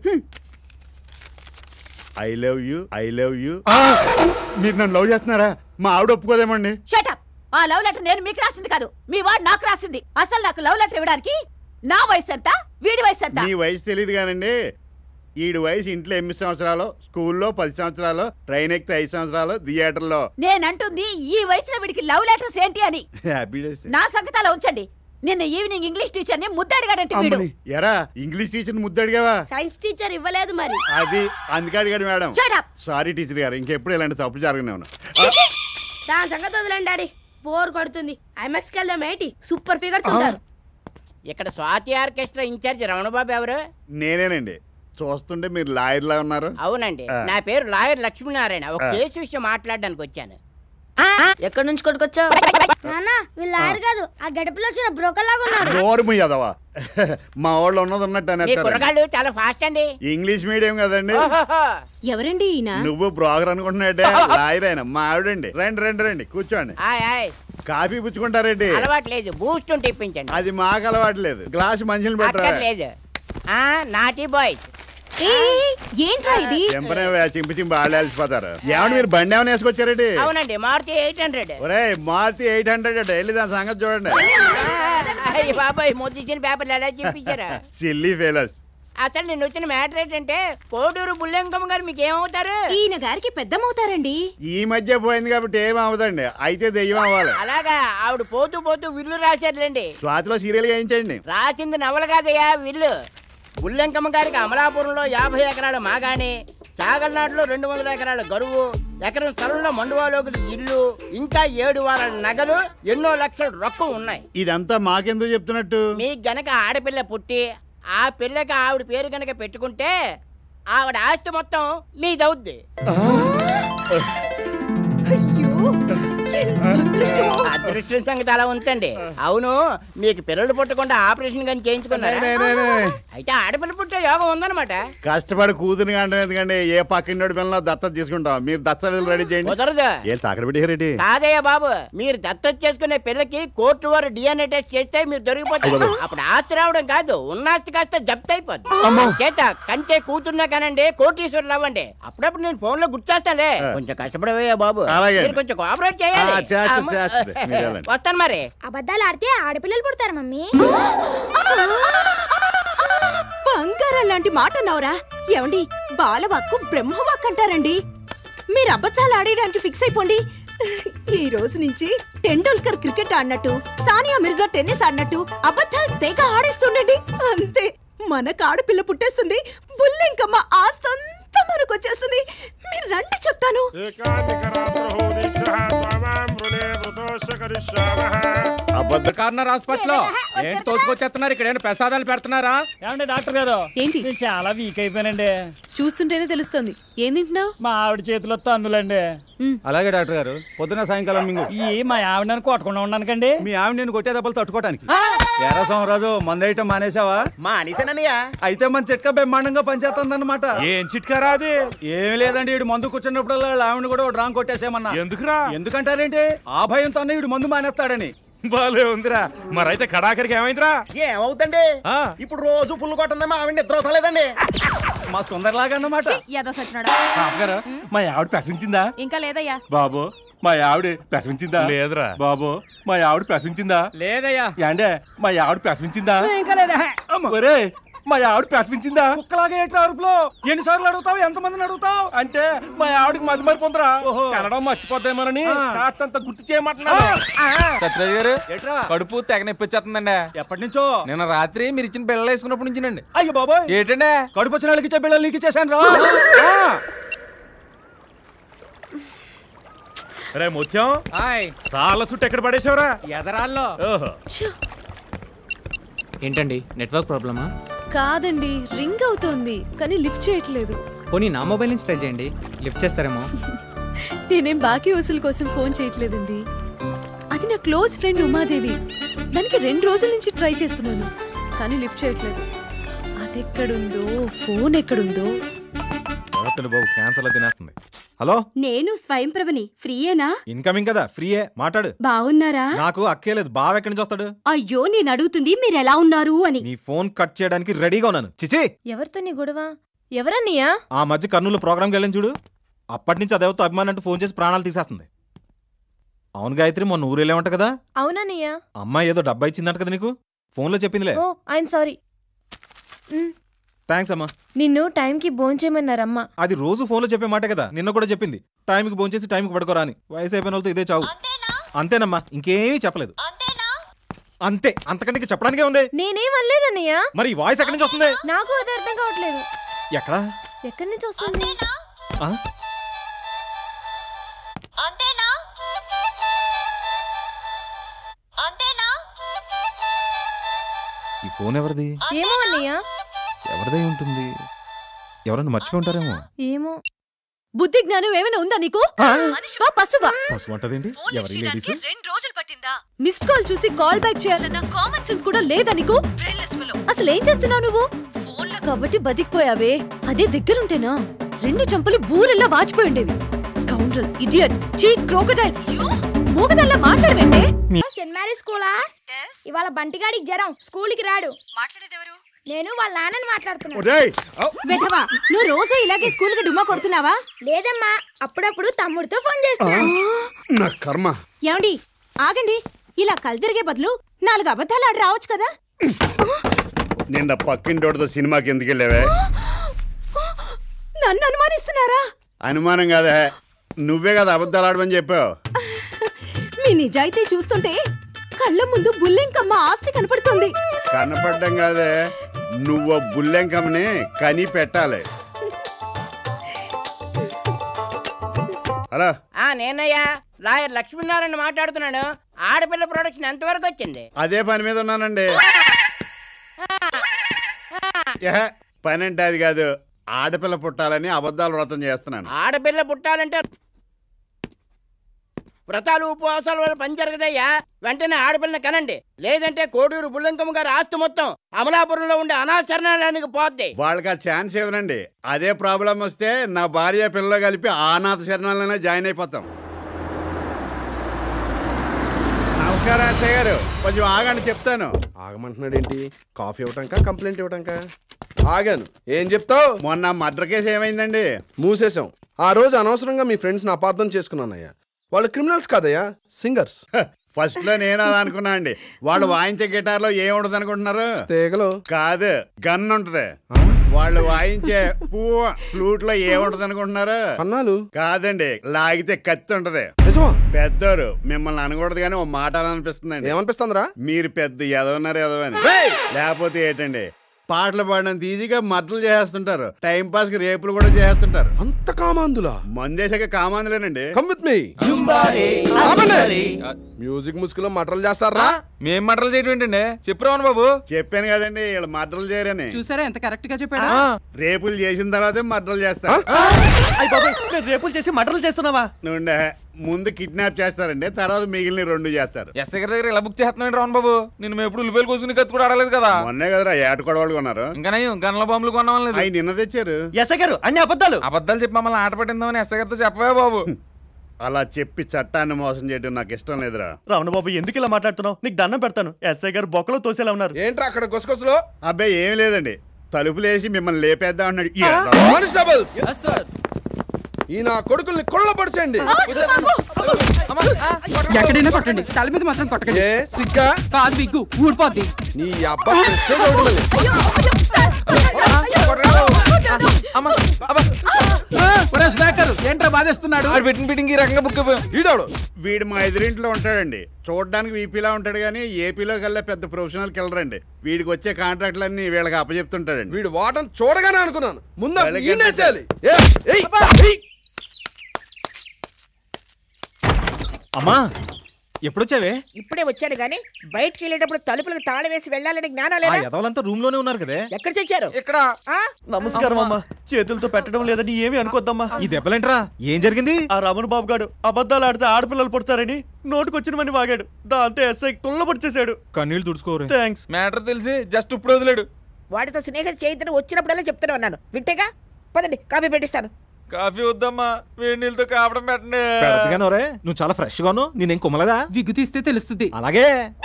I love you I love you. మీరు నన్ను లవ్ చేస్తున్నారా? మా ఆవిడ ఒప్పుకోదేమండి? షటప్. ఆ లవ్ లెటర్ నేను మీకు రాసింది కాదు, మీ వాడు నాకు రాసింది. అసలు నాకు లవ్ లెటర్ ఇవ్వడానికి నా వయసు ఎంత, వీడి వయసు ఎంత? మీ వయసు తెలియదు కానండి. ఈడు వయసు ఇంట్లో ఎనిమిది సంవత్సరాలు, స్కూల్లో పది సంవత్సరాలు, ట్రైన్ ఎక్కితే ఐదు సంవత్సరాలు, థియేటర్లో. నేనంటుంది ఈ వయసులో వీడికి లవ్ లెటర్స్ ఏంటి అని. నా సంగతి అలా ఉంచండి. నిన్న ఈవినింగ్ ఇంగ్లీష్ టీచర్ ని ముద్దడిగాడంటే వీడు. ఎరా ఇంగ్లీష్ టీచర్ ముద్దడిగావా? సైన్స్ టీచర్ ఇవ్వలేదు మరి. అది అందుకే అడిగాడు మేడం. సారీ టీచర్ గారు, ఇంకెప్పుడు ఇలాంటి తప్పు జరగనే ఉన్నా. దాని సంగతి వదిలేండి డాడీ, బోర్ కొడుతుంది. ఐమాక్స్కి వెళ్దాం ఏంటి? సూపర్ ఫిగర్స్ ఉంటారు. ఇక్కడ స్వాతి ఆర్కెస్ట్రా ఇన్ఛార్జ్ రమణబాబు ఎవరు? నేనేనండి. చూస్తుంటే మీరు లాయర్ లా ఉన్నారు. అవునండి, నా పేరు లాయర్ లక్ష్మీనారాయణ. ఒక కేసు విషయం మాట్లాడడానికి వచ్చాను. ఎక్కడి నుంచి కొట్టుకొచ్చావు? నాన్న వీళ్ళు లాయర్ కాదు, ఆ గడపలో వచ్చిన బ్రోకర్ లాగా ఉన్నారు. నోరు ముయ్యదవా, మా వాళ్ళు ఉన్నది ఉన్నట్టు చాలా ఫాస్ట్ అండి. ఇంగ్లీష్ మీడియం కదండి. ఎవరండి ఈయన? నువ్వు బ్రోకర్ అనుకుంటున్నాడే, లాయర్ అయినా మా ఆవిడండి. రండి రండి రండి కూర్చోండి. కాఫీ పుచ్చుకుంటారండి? అలవాట్లేదు, బూస్ట్ ఉంటే ఇప్పించండి. అది మాకు అలవాట్లేదు. గ్లాస్ మంచిని పెట్టలేదు. Naughty boys. ఏంట్రా ఇది? చింపి చింపి వాళ్ళు వెళ్ళిపోతారు. ఏమన్నా మీరు బండి ఏమైనా వేసుకొచ్చారండి? అవునండి, మారుతి ఎయిట్ హండ్రెడ్. ఒరే మారుతి ఎయిట్ హండ్రెడ్ అంటే వెళ్ళి దాని సంగతి చూడండి. బాబాయ్ మొద్దిచ్చిన పేపర్లు ఎలా చింపించారా? Silly fellows. అసలు నేను వచ్చిన మ్యాటర్ ఏంటంటే కోడూరు బుల్లెంకమ్మ గారు మీకు ఏమవుతారు? ఈయన గారికి పెద్దమవుతారండి. ఈ మధ్య పోయింది కాబట్టి ఏమవుదండి, అయితే దెయ్యం అవ్వాలి. అలాగా? ఆవిడ పోతూ పోతూ విల్లు రాశారులేండి. స్వాతిలో సీరియల్ వేయించండి. రాసింది నవల కాదయ్యా, విల్లు. బుల్లెంకమ్మ గారికి అమలాపురంలో యాభై ఎకరాల మాగాణి, సాగర్నాడులో రెండు వందల ఎకరాల గరువు, ఎకరం స్థలంలో మండువాలోకి ఇల్లు, ఇంకా ఏడు వారాల నగలు, ఎన్నో లక్షల రొక్కం ఉన్నాయి. ఇదంతా మాకెందుకు చెప్తున్నట్టు? మీకు గనక ఆడపిల్ల పుట్టి ఆ పిల్లకి ఆవిడ పేరు గనక పెట్టుకుంటే ఆవిడ ఆస్తి మొత్తం మీదవుద్ది. అదృష్టం సంగతి అలా ఉంచండి. అవును, మీకు పిల్లలు పుట్టకుండా ఆపరేషన్ కానీ చేయించుకున్నారు. అయితే ఆడపిల్ల పుట్టే యోగం ఉందన్నమాట. కష్టపడి కూతురు అంటే ఎందుకండి, ఏ పక్కన పిల్లలు దత్తత తీసుకుంటాం. మీరు దత్తత రెడీ చేయండి. కుదరదు. ఏ తాకడ పెట్టి కాదయ్యా బాబు, మీరు దత్తత చేసుకునే పిల్లకి కోర్టు వారు డిఎన్ఏ టెస్ట్ చేస్తే మీరు దొరికిపోతారు. అప్పుడు ఆస్తి రావడం కాదు, ఉన్న ఆస్తి కాస్త జప్తు అయిపోద్ది. చేత కంటే కూతురున్నా కానండి కోటీశ్వరులు అవ్వండి. అప్పుడప్పుడు నేను ఫోన్ లో గుర్తొస్తాలే. కొంచెం కష్టపడవయ్యా బాబు, మీరు కొంచెం కోఆపరేట్ చేయాలి. వస్తాను మరి. అబద్ధాలు ఆడితే ఆడపిల్లలు పుడతారు మమ్మీ. బంగారం లాంటి మాట అన్నావురా. ఏమండి, బాలవాక్కు బ్రహ్మవాక్ అంటారండి. మీరు అబద్ధాలు ఆడేయడానికి ఫిక్స్ అయిపోండి. ఈ రోజు నుంచి టెండూల్కర్ క్రికెట్ ఆడినట్టు, సానియా మిర్జా టెన్నిస్ ఆడినట్టు అబద్ధాలు తెగ ఆడేస్తుండండి. అంతే, మనకు ఆడపిల్ల పుట్టేస్తుంది. బుల్లెంకమ్మ ఆస్తంతా మనకు వచ్చేస్తుంది. మీరు రండి చెప్తాను. కార్నర్ హాస్పిటల్ ఏం తోసుకొచ్చేస్తున్నారు? ఇక్కడ ఏంటి ప్రసాదాలు పెడుతున్నారా? ఏమండి డాక్టర్ గారు, ఏంటి చాలా వీక్ అయిపోయానండి. చూస్తుంటేనే తెలుస్తుంది. ఏం తింటున్నావు? మా ఆవిడ చేతిలో తన్నులండి. అలాగే డాక్టర్ గారు, పొద్దున సాయంకాలం మింగు. ఈ మా ఆవిడ కొట్టకుండా ఉన్నానుకండి. మీ ఆవిడ నేను కొట్టే దెబ్బలు తట్టుకోవడానికి. ఎరా సోమరాజు మందైటం మానేసావా? మానేసానన్నయ్య. అయితే మన చిట్కా బ్రహ్మాండంగా పనిచేస్తుంది అనమాట. ఏం చిట్కా రాది? ఏమి లేదండి, ఈడు మందు కూర్చున్నప్పుడల్లా ఆవిడ కూడా డ్రాంగ్ కొట్టేసేమన్నా. ఎందుకురా? ఎందుకంటారేంటి? ఆ భయంతో ఈడు మందు మానేస్తాడని. బాలే ఉందిరా. మరైతే కడాకరికి ఏమైందిరా? ఏమవుతండి, ఇప్పుడు రోజు పుల్లు కొట్టండి మా ఆవిడ నిద్ర అవుతలేదండి. మా సుందరలాగా అన్నమాట. గారు మా ఆవిడ ప్రశ్నించిందా? ఇంకా లేదయ్యా. బాబు మా ఆవిడ ప్రశ్నించిందా? లేదురా. బాబు మా ఆవిడ ప్రశ్నించిందా? లేదయ్యా. ఏండే మా ఆవిడ ప్రశ్నించిందా? ఇంకా లేదా? ఒరే మా ఆవిడ ప్రశ్నించిందా? కుక్కలాగా ఏంటి అరుపులో? ఎన్నిసార్లు అడుగుతావు? ఎంతమందిని అడుగుతావు? అంటే మా ఆవిడకి మధ్య మరిపోందిరా. కనడం మర్చిపోతామోనని కాస్తంత గుర్తు చేయమంటున్నాను. సత్యరాజు గారు ఏట్రా? కడుపు తెగ నొప్పి వచ్చేస్తుందండి. ఎప్పటి నుంచో? నిన్న రాత్రి మీరు ఇచ్చిన బిళ్ళలు వేసుకున్నప్పటి నుంచినండి. అయ్యో బాబోయ్, ఏంటండి కడుపు వచ్చిన వాళ్ళకి ఇచ్చే బిళ్ళలు నీకు ఇచ్చేసాను రా. రే ముత్యం, తాళ్ళ చుట్టూ ఎక్కడ పడేసావురా? ఎదరాల్లో. ఓహో. ఏంటండి నెట్వర్క్ ప్రాబ్లమా? కాదండి, రింగ్ అవుతోంది కానీ లిఫ్ట్ చేయట్లేదు. పోనీ నా మొబైల్ నుంచి ట్రై చేయండి, లిఫ్ట్ చేస్తారేమో. నేనేం బాకీ వసూలు కోసం ఫోన్ చేయట్లేదండి. అది నా క్లోజ్ ఫ్రెండ్ ఉమాదేవి. దానికి రెండు రోజుల నుంచి ట్రై చేస్తున్నాను కానీ లిఫ్ట్ చేయట్లేదు. అది ఎక్కడుందో, ఫోన్ ఎక్కడుందో. బాబు క్యాన్సర్ తినేస్తుంది. హలో, నేను స్వయం ప్రభని. ఫ్రీయేనా? ఇన్కమింగ్ కదా, ఫ్రీయే, మాట్లాడు. బాగున్నారా? నాకు అక్కే లేదు, బావ ఎక్కడి నుంచి వస్తాడు? అయ్యో, నేను అడుగుతుంది మీరు ఎలా ఉన్నారు అని. నీ ఫోన్ కట్ చేయడానికి రెడీగా ఉన్నాను. చిచి, ఎవరితో నీ గొడవ? ఎవరన్నయ్యా? ఆ మధ్య కర్నూలు ప్రోగ్రామ్కి వెళ్ళని చూడు, అప్పటి నుంచి అదేవతో అభిమాని అంటూ ఫోన్ చేసి ప్రాణాలు తీసేస్తుంది. అవును గాయత్రి, మొన్న ఊరేలేమంట కదా? అవునన్నయ్యా. అమ్మాయి ఏదో డబ్బా ఇచ్చిందంట కదా నీకు, ఫోన్లో చెప్పిందిలే. ఓ ఐఎమ్ సారీ. థ్యాంక్స్ అమ్మా. నిన్ను టైంకి భోంచేయమన్నారమ్మా. అది రోజు ఫోన్లో చెప్పే మాట కదా, నిన్న కూడా చెప్పింది టైంకి భోంచేసి టైంకి పడుకోరా అని. వయసు అయిపోయిన వాళ్ళతో ఇదే చావు. అంతేనమ్మా, ఇంకేమీ చెప్పలేదు. అంతే, అంతకంటే చెప్పడానికే ఉంది. నేనేం అనలేదన్నయ్యా. మరి వాయిస్ ఎక్కడి నుంచి వస్తుంది? నాకు అది అర్థం కావట్లేదు. ఎక్కడా? ఎక్కడి నుంచి వస్తుంది? ఈ ఫోన్ ఎవరిది? ఏమో అన్నయ్యా. ఎవరిదై ఉంటుంది? ఎవరన్నా మర్చిపోయి ఉంటారేమో. ఏమో. బుద్ధి జ్ఞానం ఏమైనా ఉందా నీకు? మనిషివా పశువా? పశువు అంటదేంటి? ఎవరి లేడీస్? రెండు రోజులు పట్టిందా? మిస్డ్ కాల్ చూసి కాల్ బ్యాక్ చేయాలన్న కామన్ సెన్స్ కూడా లేదా నీకు? అసలు ఏం చేస్తున్నావు నువ్వు? ఫోన్లో కాబట్టి బతికిపోయావే, అదే దగ్గరుంటేనా రెండు చంపలు బూరెల్లా వాచిపోయి ఉండేవి. Scoundrel, idiot, cheat, crocodile. మూగదల్లా మాట్లాడవేంటే? సెయింట్ మేరీ స్కూలా? ఇవాళ బంటిగాడికి జ్వరం, స్కూల్కి రాడు. మాట్లాడేదెవరు? నేను వాళ్ళ నాన్నని మాట్లాడుతున్నాను. వెధవా, నువ్వు రోజు ఇలాగే స్కూల్ కి డుమ్మా కొడుతున్నావా? లేదమ్మా, అప్పుడప్పుడు తమ్ముడితో ఫోన్ చేస్తున్నాను. నా కర్మ. ఏమండి ఆగండి, ఇలా కల్దిరిగే బదులు నాలుగు అబద్ధాలు ఆడి రావచ్చు కదా. నిన్న పక్కింటోడితో సినిమాకి ఎందుకు వెళ్ళావే? నన్ను అనుమానిస్తున్నారా? అనుమానం కాదా, నువ్వే కదా అబద్ధాలు ఆడమని చెప్పావు. మీ నిజాయితీ చూస్తుంటే కళ్ళ ముందు బుల్లెంకమ్మ ఆస్తి కనపడుతుంది. కనపడడం కాదే, నువ్వు బుల్లెంకమ్మని కని పెట్టాలి. హలో, నేనయ్యా లాయర్ లక్ష్మీనారాయణ మాట్లాడుతున్నాను. ఆడపిల్ల ప్రొడక్షన్ ఎంతవరకు వచ్చింది? అదే పని మీద ఉన్నానండి. పని అంటే అది కాదు, ఆడపిల్ల పుట్టాలని అబద్ధాలు వ్రతం చేస్తున్నాను. ఆడపిల్ల పుట్టాలంటే వ్రతాలు ఉపవాసాల వల్ల పని జరగదయ్యా. వెంటనే ఆడపిల్లని కనండి, లేదంటే కోడూరు బుల్లంకమ్మ గారి ఆస్తి మొత్తం అమలాపురంలో ఉండే అనాథశరణాలయానికి పోద్ది. వాళ్ళకి ఆ ఛాన్స్ ఇవ్వనండి. అదే ప్రాబ్లం వస్తే నా భార్య పిల్లలు కలిపి అనాథ శరణాలనే జాయిన్ అయిపోతాం. నమస్కారం అత్తయ్య గారు, కొంచెం ఆగండి చెప్తాను. ఆగమంటున్నాడు ఏంటి? కాఫీ ఇవ్వటాక కంప్లైంట్ ఇవ్వటాక? ఆగాను. ఏం చెప్తావు? మొన్న మర్డర్ కేసు ఏమైందండి? మూసేశాం. ఆ రోజు అనవసరంగా మీ ఫ్రెండ్స్ ని అపార్థం చేసుకున్నానయ్యా. వాళ్ళు క్రిమినల్స్ కాదయ్యా, సింగర్స్. ఫస్ట్ లో నేను అలా అనుకున్నా అండి. వాళ్ళు వాయించే గిటార్ లో ఏం ఉండదు అనుకుంటున్నారు? తీగలు కాదు, గన్ ఉంటది. వాళ్ళు వాయించే పువ్వు ఫ్లూట్ లో ఏముంటది అనుకుంటున్నారు? అన్నాలు కాదండి, లాగితే కత్తి ఉంటది. పెద్దోరు మిమ్మల్ని అనకూడదు కానీ ఓ మాట అనిపిస్తుందండి. ఏమనిపిస్తుందిరా? మీరు పెద్ద ఎదవన్నారు ఎదవని. లేకపోతే ఏంటండి, పాటలు పాడడానికి ఈజీగా మద్దలు చేస్తుంటారు, టైం పాస్ కి రేపులు కూడా చేస్తుంటారు. అంత కామాందులా? మందేశాక కామాందులేనండి. Come with me. మ్యూజిక్ ముసుగులో మటర్లు చేస్తారా? మేం మటర్లు చేయడం ఏంటండి? చెప్పురావను బాబు. చెప్పాను కదండి, వీళ్ళు మద్దలు చేయరని. చూసారా ఎంత కరెక్ట్ గా చెప్పాడు? రేపులు చేసిన తర్వాతే మద్దలు చేస్తారు. రేపులు చేసి మటర్లు చేస్తున్నావా? నువ్వు ముందు కిడ్నాప్ చేస్తారండి, తర్వాత మిగిలిన రెండు చేస్తారు. ఎస్ఐ గారి దగ్గర ఇలా బుక్ చేస్తున్నాడు రావణ్ బాబు. నేను మేము ఎప్పుడు ఉల్లిపాయలు కోసుకుని కత్తి కూడా ఆడలేదు కదా. మొన్నే కదరా ఏట కొడవలు కొన్నారు. ఇంకా నయం గన్ల బాంబులు కొన్నాం లేదు. అవి నిన్న తెచ్చారు. ఎస్ఐ గారు అన్ని అబద్ధాలు అబద్ధాలు చెప్పి మమ్మల్ని ఆట పట్టిందామని ఎస్ఐ గారితో చెప్పవే బాబు. అలా చెప్పి చట్టాన్ని మోసం చేయడం నాకు ఇష్టం లేదురా. రావణ బాబు ఎందుకు ఇలా మాట్లాడుతున్నావు? నీకు దండం పెడతాను. ఎస్ఐ గారు బొక్కలో తోసేలా ఉన్నారు. ఏంట్రా అక్కడ గుసగుసలో? అబ్బాయి ఏం లేదండి, తలుపులేసి మిమ్మల్ని లేపేద్దాం అన్నాడు. కానిస్టేబుల్స్ ఈ నా కొడుకుల్ని కొల్లపరచండి. ఎక్కడైనా కొట్టండి, తల మీద మాత్రం కొట్టండి. సిగ్గా కాదు బిగ్గు ఊడిపోద్ది. నీ అబ్బా ఏంట్రా బాధేస్తున్నాడు? పెట్టిన బిడ్డింగ్ ఈ రకంగా బుక్ వీడాడు వీడు మా ఎదురింట్లో ఉంటాడండి. చూడడానికి వీపీలా ఉంటాడు కానీ ఏపీలో కల్లా పెద్ద ప్రొఫెషనల్ కిల్లర్ అండి. వీడికి వచ్చే కాంట్రాక్ట్లన్నీ వీళ్ళకి అప్పచెప్తుంటాడండి. వీడు వాటం చూడగానే అనుకున్నాను ముందు అమ్మా ఎప్పుడొచ్చావే? ఇప్పుడే వచ్చాడు గానీ బయటికి వెళ్ళేటప్పుడు తలుపులకు తాళం వేసి వెళ్ళాలని జ్ఞానం ఆ లేదా? ఎదవలంతా రూమ్ లోనే ఉన్నారు కదే. ఎక్కడ చచ్చారు? ఇక్కడ. నమస్కారం అమ్మా. చేతులతో పెట్టడం లేదని ఏమి అనుకోద్దమ్మా. ఈ దెబ్బలేంట్రా? ఏం జరిగింది? ఆ రమణ బాబు గారు అబద్ధాలు ఆడితే ఆడపిల్లలు పుడతారని నోటుకొచ్చినవని వాగాడు. దాంతో ఎస్ఐ తుల్లబడిచేశాడు. కన్నీళ్ళు తుడుచుకోరు. థ్యాంక్స్. మ్యాటర్ తెలిసి జస్ట్ ఇప్పుడు వదిలేడు. వాడితో స్నేహం చేయొద్దని వచ్చినప్పుడల్లా చెప్తూనే ఉన్నాను. వింటేగా పదండి కాఫీ పెట్టిస్తాను. కాఫీ వద్దమ్మా, వేడి నీళ్ళతో కాపడం పెట్టండి. పెడతగానోరే నువ్వు చాలా ఫ్రెష్ గాను. నేనేం కుమ్మలదా? విగ్గు తీస్తే తెలుస్తుంది. అలాగే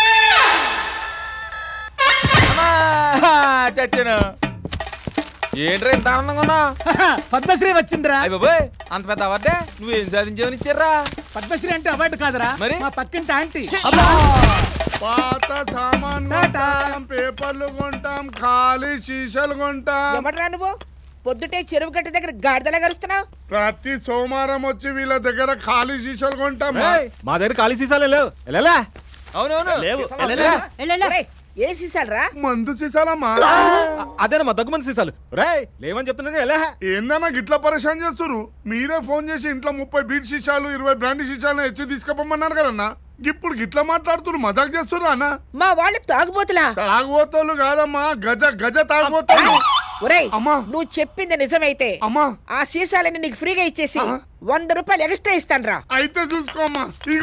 చచ్చాను. ఏంట్రా ఇంత ఆనందంగా ఉన్నా? పద్మశ్రీ వచ్చిందిరా. అయ్య బాబాయ్ అంత పెద్ద అవార్డే నువ్వేం సాధించావని ఇచ్చారా? పద్మశ్రీ అంటే అవార్డు కాదురా, మరి మా పక్కింటి ఆంటీ. పాత సామాన్ కొంటాం, పేపర్లు కొంటాం, ఖాళీ సీసాలు కొంటాం. ఎవడరా నువ్వు? పొద్దుటే చెరువు గట్టు దగ్గర గాడిదలా గరుస్తున్నావు. ప్రతి సోమవారం వచ్చి వీళ్ళ దగ్గర ఖాళీ సీసాలు కొంటాం. మా దగ్గర ఖాళీ సీసాలు లేవు. ఎలా? అవునవును ఏ సీసాలు రా? మందు సీసాలమ్మా. అదేనమ్మా దగ్గుమంది సీసాలు. రే లేవని చెప్తున్నా ఎలా? ఏందన్నా గిట్లా పరేషాన్ చేస్తారు? మీరే ఫోన్ చేసి ఇంట్లో ముప్పై బీట్ సీసాలు ఇరవై బ్రాండీ సీసాలు హెచ్చి తీసుకుపోమన్నారు కదన్నా. ఇప్పుడు గిట్లా మాట్లాడుతున్నారు, మజాక్ చేస్తున్నారు అన్న. మా వాళ్ళు తాగుబోతులా? తాగుబోతోళ్ళు కాదమ్మా, గజ గజ తాగుబోతోళ్ళు. ఒరేయ్ నువ్వు చెప్పింది నిజమైతే అమ్మా ఆ సీసాలని నీకు ఫ్రీగా ఇచ్చేసి వంద రూపాయలు ఎక్స్ట్రా ఇస్తాను రా. అయితే చూసుకోమ్మా.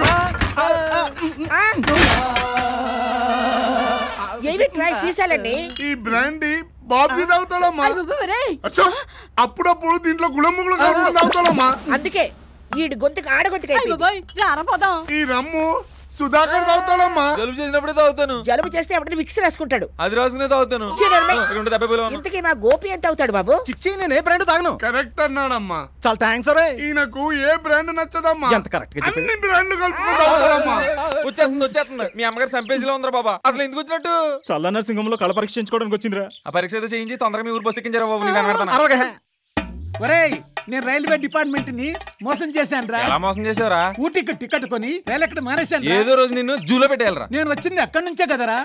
ఏవి ట్రై సీసాలని? ఈ బ్రాండీ బాబ్జీ తాగుతాడమ్మా. అప్పుడప్పుడు దీంట్లో గుళముగులు తాగుతాడమ్మా. అందుకే ఈడు గొంతుకు ఆడ గొంతుకు. ఈ రమ్ము సుధాకర్ తాగుతాడమ్మా. జలుబు చేసినప్పుడే తాగుతాను. జలుబు చేస్తే అప్పుడు విక్స్ రాసుకుంటాడు. అది రాసుకునే తాగుతాను. ఇంతకీ మా గోపి ఎంత అవుతాడు బాబు? చిచ్చి నేను ఏ బ్రాండ్ తాగను. కరెక్ట్ అన్నాడమ్మా. చాలా థ్యాంక్స్ రే. ఈయనకు ఏ బ్రాండ్ నచ్చదమ్మా. ఎంత కరెక్ట్ గా అన్ని బ్రాండ్లు కలుపుకొని తాగుతాడమ్మా. వచ్చేస్తుంది వచ్చేస్తుంది. మీ అమ్మగారు సంపేజీలో ఉందరా బాబా. అసలు ఎందుకు వచ్చినట్టు? చల్లన్న సింగంలో కళ పరీక్ష చేయించుకోవడానికి వచ్చిందిరా. ఆ పరీక్ష ఏదో చేయించి తొందరగా మీ ఊరు బస్సు ఎక్కించారా బాబు? ఒరేయ్ నేను రైల్వే డిపార్ట్మెంట్ ని మోసం చేశాను రా. ఎలా మోసం చేసావురా? ఊటీకి టికెట్ కొని రైలు ఎక్కడ మానేశాను. ఏదో రోజు నిన్ను జూలో పెట్టేయాలరా. నేను వచ్చింది అక్కడి నుంచే కదరా.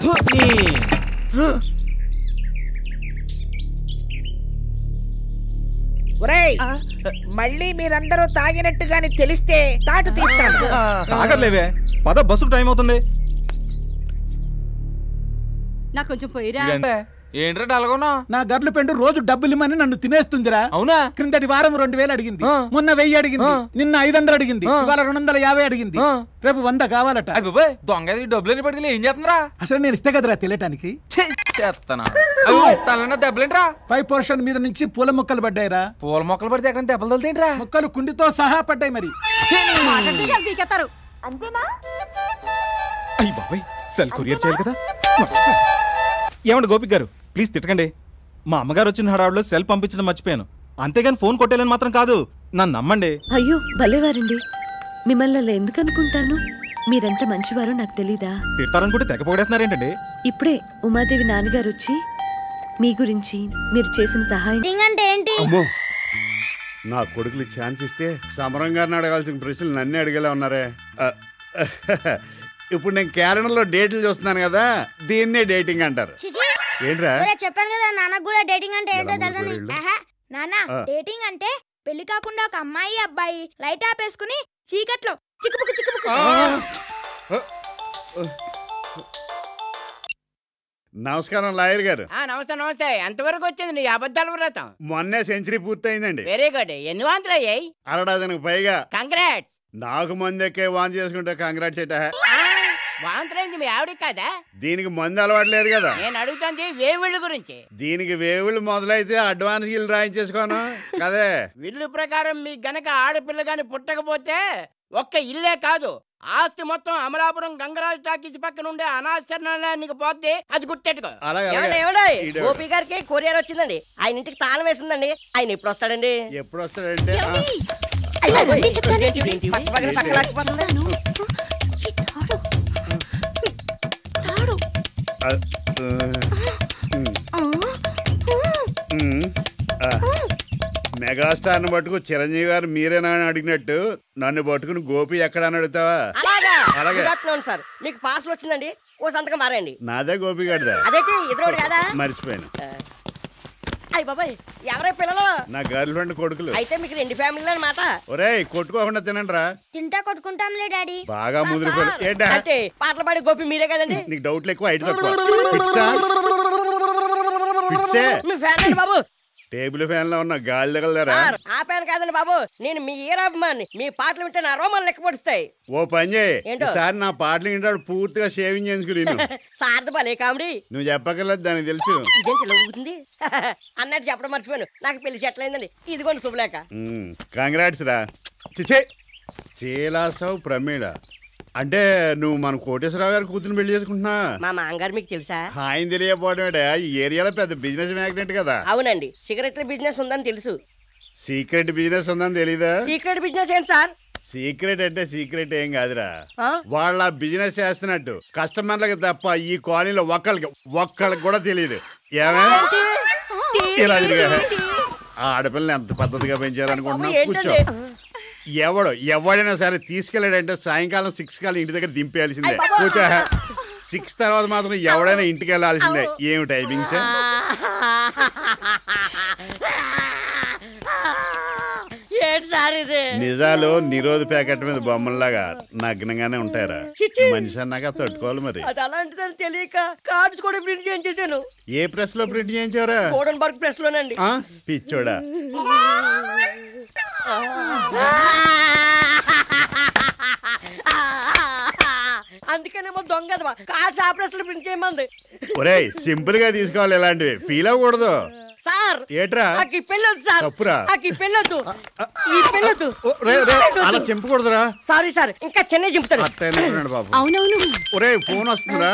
ఒరేయ్ మళ్ళీ మీరందరూ తాగినట్టుగాని తెలిస్తే తాటు తీస్తాను. తాగర్లేవే పద, బస్సు టైం అవుతుంది. నాకు కొంచెం పోయిరా. ఏంట్రా డల్గొన్నా? నా గర్లు పెండు రోజు డబ్బులు ఇమ్మని నన్ను తినేస్తుందిరా. అవునా? క్రిందటి వారం రెండు వేలు అడిగింది, మొన్న వెయ్యి అడిగింది, నిన్న ఐదు వందలు అడిగింది, ఇవాళ రెండు వందల యాభై అడిగింది, రేపు వంద కావాలట. దొంగ డబ్బులు పట్టుకెళ్ళి ఏం చేస్తుందిరా? అసలు నేను ఇస్తే కదరా తెలియటానికి. దెబ్బలేంట్రా? పై పోర్షన్ మీద నుంచి పూల మొక్కలు పడ్డాయిరా. పూల మొక్కలు పడితే ఎక్కడ దెబ్బలు తగులుతాయంట్రా? మొక్కలు కుండితో సహా పడ్డాయి. మరి అయ్యి బాబాయ్ సెల్ కొరియర్ చేయాలి కదా. ఏమండి గోపిక్ గారు ప్లీజ్ తిట్టకండి. మా అమ్మగారు వచ్చిన హడావుడిలో సెల్ పంపించడం మర్చిపోయాను. అంతేగాని ఫోన్ కొట్టేయాలని మాత్రం కాదు. నన్ను నమ్మండి. అయ్యో భలేవారండి. మిమ్మల్ని అలా ఎందుకు అనుకుంటాను? మీరెంత మంచివారో నాకు తెలీదా? తిడతారనుకుంటే తెగ పొగడేస్తున్నారేంటండి? ఇప్పుడే ఉమాదేవి నాన్నగారు వచ్చి మీ గురించి మీరు చేసిన సహాయం అంటే ఏంటి? నా కొడుకులు ఛాన్స్ ఇస్తే సమరం గారిని అడగాల్సిన ప్రశ్నలు నన్నే అడిగేలా ఉన్నారే. ఇప్పుడు నేను కేరళలో డేట్లు చూస్తున్నాను కదా, దీన్నే డేటింగ్ అంటారు. ఏంట్రా చెప్పాను కదా నాన్నకు కూడా డేటింగ్ అంటే ఏంటో తెలుసని. నాన్న డేటింగ్ అంటే పెళ్లి కాకుండా ఒక అమ్మాయి అబ్బాయి లైట్ ఆపేసుకుని చీకట్లో చిక్కుపుకు చిక్కుపుకు. నమస్కారం లాయర్ గారు. నమస్తే నమస్తే. ఎంతవరకు వచ్చింది నీ అబద్ధాల వ్రతం? మొన్నే సెంచరీ పూర్తయిందండి. Very good. ఎన్ని వాంతులు అయ్యాయి? అరడజనకు పైగా. కంగ్రాట్స్. నాకు మందు ఎక్కే వాంతి చేసుకుంటే కంగ్రాట్స్ ఏటా వాంతరైంది మీ ఆవిడ కాదా? దీనికి మందు అలవాట్లేదు కదా. నేను అడుగుతుంది వేవిళ్ళు గురించి. దీనికి వేవుళ్ళు మొదలైతే అడ్వాన్స్ ఇల్లు రాయించేసుకోను కదే. విల్లు ప్రకారం మీకు గనక ఆడపిల్ల గాని పుట్టకపోతే ఒక్క ఇల్లే కాదు ఆస్తి మొత్తం అమలాపురం గంగరాజు టాకీస్ పక్కన ఉండే అనాశరణానికి పోతే అది గుర్తెట్టుకో. గోపి గారికి కొరియర్ వచ్చిందండి. ఆయన ఇంటికి తాళం వేసిందండి. ఆయన ఎప్పుడు వస్తాడండి? ఎప్పుడు వస్తాడంటే మెగాస్టార్ ని పట్టుకు చిరంజీవి గారు మీరేనా అని అడిగినట్టు నన్ను పట్టుకుని గోపి ఎక్కడ అని అడుగుతావా? అలాగే సార్ మీకు పార్సల్ వచ్చిందండి. ఓ సంతకం మారండి. నాదే గోపి గారిదా? అదేంటి ఎదురోడు కదా? మర్చిపోయాను. అయ్య బాబాయ్ ఎవరే పిల్లలు? నా గర్ల్ ఫ్రెండ్ కొడుకులు. అయితే మీకు రెండు ఫ్యామిలీలు అన్నమాట. ఒరేయ్ కొట్టుకోకుండా తినండి రా. తింటా కొట్టుకుంటాంలే డాడీ. బాగా ముదిరిపోయి ఏంటా అంటే పాటలు పాడే గోపి మీరే కదండి? నీకు డౌట్లు ఎక్కువ ఐదు తక్కువ. మీ ఫ్యాన్ అండి బాబు. టేబుల్ ఫ్యాన్ లో ఉన్న గాలి తగలరా? ఆ ఫ్యాన్ కాదండి బాబు, నేను మీ ఈరాభిమాని. మీ పాటలు వింటే నా రోమాలు లెక్క పడుస్తాయి. ఓ పని చేయి, ఈసారి నా పాటలు వింటాడు పూర్తిగా షేవింగ్ చేసుకుని సార్థ భలే కామెడీ. నువ్వు చెప్పగలదు దానికి తెలుసు. అన్నట్టు చెప్పడం మర్చిపోయాను. నాకు పెళ్లి సెటిల్ అయిందండి. ఇదిగోండి శుభలేఖ. కంగ్రాట్స్ రా. చిచే చీలాసావు ప్రమీళ అంటే నువ్వు మన కోటేశ్వరరావు గారి కూతురు పెళ్లి చేసుకుంటున్నా? మా మామగారు మీకు తెలుసా? ఆయన తెలియకపోవడం ఈ ఏరియాలో పెద్ద బిజినెస్ మ్యాగ్నెట్ కదా. అవునండి, సిగరెట్ల బిజినెస్ ఉందని తెలుసు. సీక్రెట్ బిజినెస్ ఉందని తెలీదా? సీక్రెట్ బిజినెస్ ఏంటి సార్? సీక్రెట్ అంటే సీక్రెట్ ఏం కాదురా, వాళ్ళ బిజినెస్ చేస్తున్నట్టు కస్టమర్లకి తప్ప ఈ కాలనీలో ఒక్కళ్ళకి ఒక్కళ్ళకి కూడా తెలియదు. ఏమే ఇలా ఆడపిల్లని ఎంత పద్ధతిగా పెంచారనుకుంటున్నా? కూర్చో. ఎవడు ఎవడైనా సరే తీసుకెళ్ళాడంటే సాయంకాలం సిక్స్ కాలం ఇంటి దగ్గర దింపేయాల్సిందే. కూర్చో. సిక్స్ తర్వాత మాత్రం ఎవడైనా ఇంటికి వెళ్ళాల్సిందే. ఏమి టైమింగ్స్? నిజాలు నిరోధ ప్యాకెట్ మీద బొమ్మల్లాగా నగ్నంగానే ఉంటాయరా. మనిషి అన్నాక తట్టుకోవాలి మరి. అలాంటిదని తెలియక కార్డ్స్ కూడా ప్రింట్ చేయించేసాను. ఏ ప్రెస్ లో ప్రింట్ చేయించారా? కోడన్బర్గ్ ప్రెస్ లోనండి. పిచ్చోడా. అందుకనేమో దొంగ కార్డ్స్ ఆ ప్రెస్ లో ప్రింట్ చేయమంది. ఒరేయ్ సింపుల్ గా తీసుకోవాలి, ఇలాంటివి ఫీల్ అవ్వకూడదు. సార్ ఏట్రా నాకు పెళ్ళొద్దు సార్. తప్పురా. నాకు పెళ్ళొద్దు, ఈ పెళ్ళొద్దు. అలా చెంపకూడదురా. సారీ సార్, ఇంకా చెన్నై చెంపుతాను. అట్టేనాడు బాబు. అవునవును. ఒరే ఫోన్ వస్తుందిరా.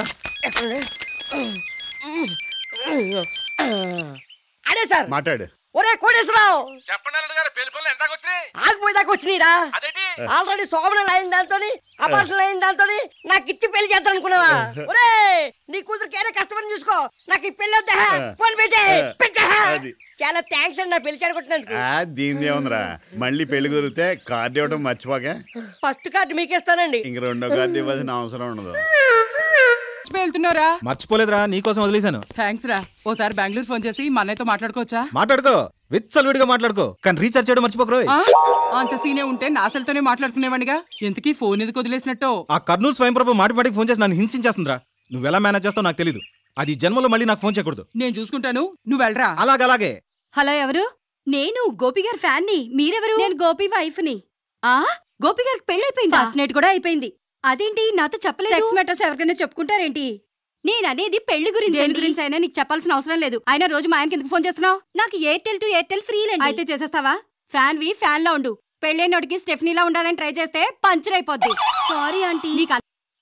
అదే సార్ మాట్లాడు. ఒరే కోటేశ్వరరావు, చెప్పండి పెళ్లి పనులు ఎంత వచ్చినాయి? ఆగిపోయేదాకా వచ్చినాయిరా. ఆల్రెడీ శోభనం అయిన దాంతో అపార్షన్ అయిన దాంతో నాకు ఇచ్చి పెళ్లి చేద్దాం అనుకున్నావా? ఒరే నీ కూతురికి ఏదో కష్టపడి చూసుకో. నాకు ఈ పెళ్లి వద్దా? ఫోన్ పెట్టే పెట్టే. చాలా థ్యాంక్స్ అండి నా పెళ్లి చెడగొట్టినందుకు. దీని ఏముందిరా, మళ్ళీ పెళ్లి కుదిరితే కార్డు ఇవ్వడం మర్చిపోక. First card మీకేస్తానండి. ఇంక రెండో కార్డు ఇవ్వాల్సిన అవసరం ఉండదు. వెళ్తున్నారా? మర్చిపోలేదురా, నీకోసం వదిలేశాను. థ్యాంక్స్ రా. ఓసారి బెంగళూరు ఫోన్ చేసి మా అన్నయ్యతో మాట్లాడుకోవచ్చా? మాట్లాడుకో, విచ్చలవిడిగా మాట్లాడుకో, కానీ రీఛార్జ్ చేయడం మర్చిపోకరు. అంత సీనే ఉంటే నా సెల్తోనే మాట్లాడుకునేవాడిగా. ఎందుకీ ఫోన్ ఎందుకు వదిలేసినట్టు? ఆ కర్నూలు స్వయం ప్రభు మాటి మాటికి ఫోన్ చేసి నన్ను హింసించేస్తుందిరా. నువ్వు ఎలా మేనేజ్ చేస్తావు నాకు తెలీదు. అది జన్మలో మళ్ళీ నాకు ఫోన్ చేయకూడదు. నేను చూసుకుంటాను, నువ్వు వెళ్ళరా. అలాగలాగే. హలో, ఎవరు? నేను గోపి గారి ఫ్యాన్ ని. మీరెవరు? నేను గోపి వైఫ్ ని. ఆ గోపి గారికి పెళ్లి అయిపోయింది. ఫస్ట్ నైట్ కూడా అయిపోయింది. అదేంటి నాతో చెప్పలేదు? సెక్స్ మ్యాటర్స్ ఎవరికైనా చెప్పుకుంటారేంటి? నేను అనేది పెళ్లి గురించి. దేని గురించి అయినా నీకు చెప్పాల్సిన అవసరం లేదు. అయినా రోజు మా ఆయనకి ఎందుకు ఫోన్ చేస్తున్నావు? నాకు ఎయిర్టెల్ టు ఎయిర్టెల్ ఫ్రీ లేండి. అయితే చేసేస్తావా? ఫ్యాన్ వి ఫ్యాన్ లా ఉండు. పెళ్ళైనోడికి స్టెఫ్నీలా ఉండాలని ట్రై చేస్తే పంచర్ అయిపోద్ది. Sorry aunty. నీకు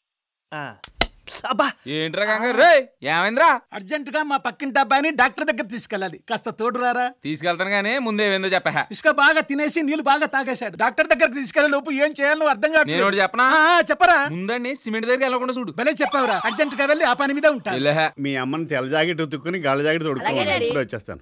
ఏంట్రా కంగారు రే? ఏమైందిరా? అర్జెంట్ గా మా పక్కింటి అబ్బాయిని డాక్టర్ దగ్గర తీసుకెళ్ళాలి. కాస్త తోడు రారా? తీసుకెళ్తాను గానీ ముందే ఏందో చెప్పా. ఇసుక బాగా తినేసి నీళ్ళు బాగా తాగేశాడు. డాక్టర్ దగ్గర తీసుకెళ్లే లోపు ఏం చేయాలో అర్థం కాదు. నేను చెప్పనా? చెప్పరా? ముందండి సిమెంట్ దగ్గర వెళ్ళకుండా చూడు. భలే చెప్పావురా. అర్జెంట్ గా వెళ్ళి ఆ పని మీద ఉంటా. మీ అమ్మని తెల్ల జాకెట్ ఉతుక్కుని గళ్ళ జాకెట్ తొడుక్కోవాలి. వచ్చేస్తాను.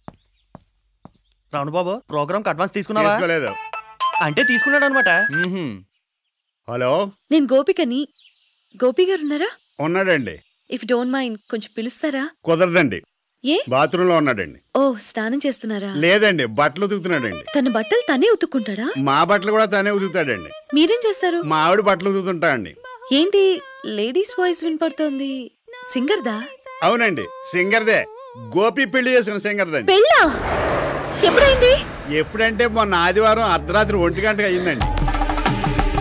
రాను బాబు, ప్రోగ్రామ్ అడ్వాన్స్ తీసుకున్నావా? తీసుకోలేదు. అంటే తీసుకున్నాడు అనమాట. హలో, నేను గోపికని. గోపి గారు ఉన్నారా? ఉన్నాడండి. ఇఫ్ డోంట్ మైండ్ కొంచెం పిలుస్తారా? కుదరదండి. ఏ? బాత్రూమ్ లో ఉన్నాడండి. ఓ స్నానం చేస్తున్నారా? లేదండి, బట్టలు ఉతుకుతున్నాడండి. తన బట్టలు తనే ఉతుక్కుంటాడా? మా బట్టలు కూడా తనే ఉతుకుతాడండి. మీరేం చేస్తారు? మా ఆవిడ బట్టలు ఉతుకుతుంటా అండి. ఏంటి లేడీస్ వాయిస్ వినపడుతోంది? సింగర్దా? అవునండి, సింగర్దే. గోపి పెళ్లి చేసుకున్న సింగర్దండి. పెళ్ళా? ఎప్పుడైంది? ఎప్పుడంటే మొన్న ఆదివారం అర్ధరాత్రి ఒంటి గంటకు అయిందండి.